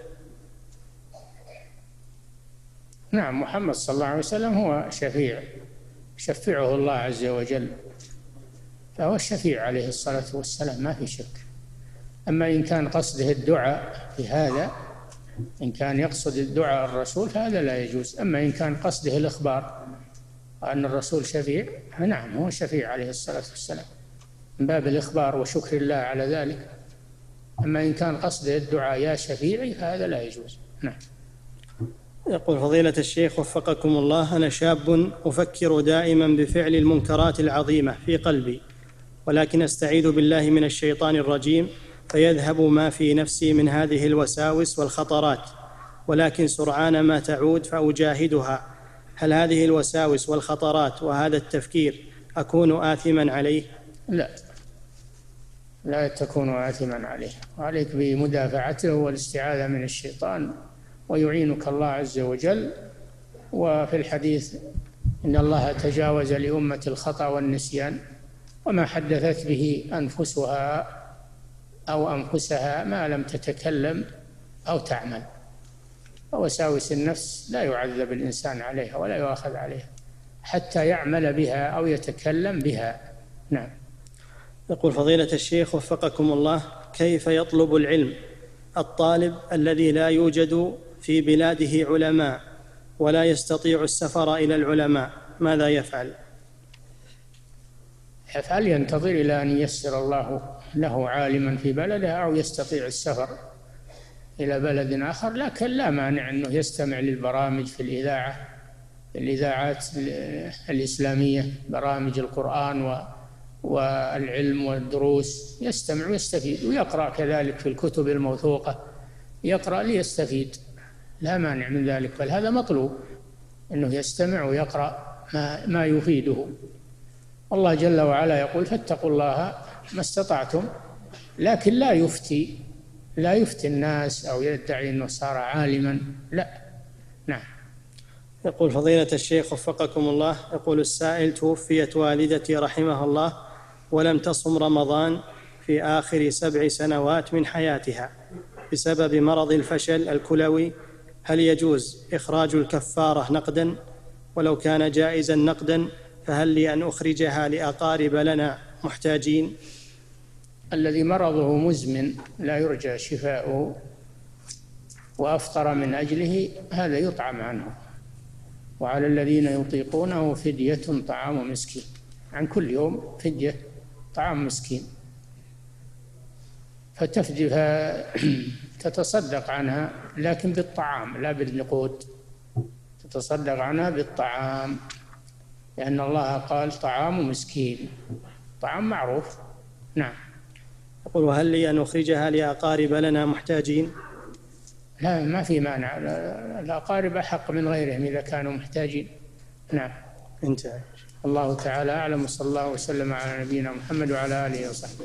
نعم، محمد صلى الله عليه وسلم هو شفيع، شفعه الله عز وجل، فهو الشفيع عليه الصلاة والسلام، ما في شك. أما إن كان قصده الدعاء في هذا، إن كان يقصد الدعاء الرسول فهذا لا يجوز. أما إن كان قصده الإخبار أن الرسول شفيع، نعم هو شفيع عليه الصلاة والسلام من باب الإخبار وشكر الله على ذلك. أما إن كان قصده الدعاء يا شفيعي فهذا لا يجوز. نعم. يقول فضيلة الشيخ وفقكم الله: أنا شاب أفكر دائما بفعل المنكرات العظيمة في قلبي، ولكن أستعيذ بالله من الشيطان الرجيم فيذهب ما في نفسي من هذه الوساوس والخطرات، ولكن سرعان ما تعود فأجاهدها. هل هذه الوساوس والخطرات وهذا التفكير أكون آثما عليه؟ لا، لا تكون آثما عليه، وعليك بمدافعته والاستعاذة من الشيطان، ويعينك الله عز وجل. وفي الحديث إن الله تجاوز لأمة الخطأ والنسيان وما حدثت به أنفسها أو أنفسها ما لم تتكلم أو تعمل. ووساوس النفس لا يعذب الإنسان عليها ولا يؤاخذ عليها حتى يعمل بها أو يتكلم بها. نعم. يقول فضيلة الشيخ وفقكم الله: كيف يطلب العلم الطالب الذي لا يوجد في بلاده علماء ولا يستطيع السفر إلى العلماء، ماذا يفعل؟ يفعل ينتظر إلى أن ييسر الله له عالما في بلده أو يستطيع السفر إلى بلد آخر. لكن لا مانع أنه يستمع للبرامج في الإذاعة، الإذاعات الإسلامية، برامج القرآن والعلم والدروس، يستمع ويستفيد، ويقرأ كذلك في الكتب الموثوقة، يقرأ ليستفيد، لا مانع من ذلك، بل هذا مطلوب أنه يستمع ويقرأ ما, ما يفيده. الله جل وعلا يقول: فاتقوا الله ما استطعتم، لكن لا يفتي لا يفتي الناس أو يدعي أنه صار عالما، لا. نعم. يقول فضيلة الشيخ وفقكم الله، يقول السائل: توفيت والدتي رحمها الله ولم تصم رمضان في آخر سبع سنوات من حياتها بسبب مرض الفشل الكلوي، هل يجوز إخراج الكفارة نقدا؟ ولو كان جائزا نقدا فهل لي أن أخرجها لأقارب لنا محتاجين؟ الذي مرضه مزمن لا يرجى شفاؤه وأفطر من أجله هذا يطعم عنه، وعلى الذين يطيقونه فدية طعام مسكين، عن كل يوم فدية طعام مسكين، فتفدي تتصدق عنها لكن بالطعام لا بالنقود، تتصدق عنها بالطعام، لأن الله قال طعام مسكين، طعام معروف. نعم. يقول وهل لي أن أخرجها لأقارب لنا محتاجين؟ لا، ما في مانع، الأقارب أحق من غيرهم إذا كانوا محتاجين. نعم. انتهى. الله تعالى أعلم، وصلى الله وسلم على نبينا محمد وعلى آله وصحبه.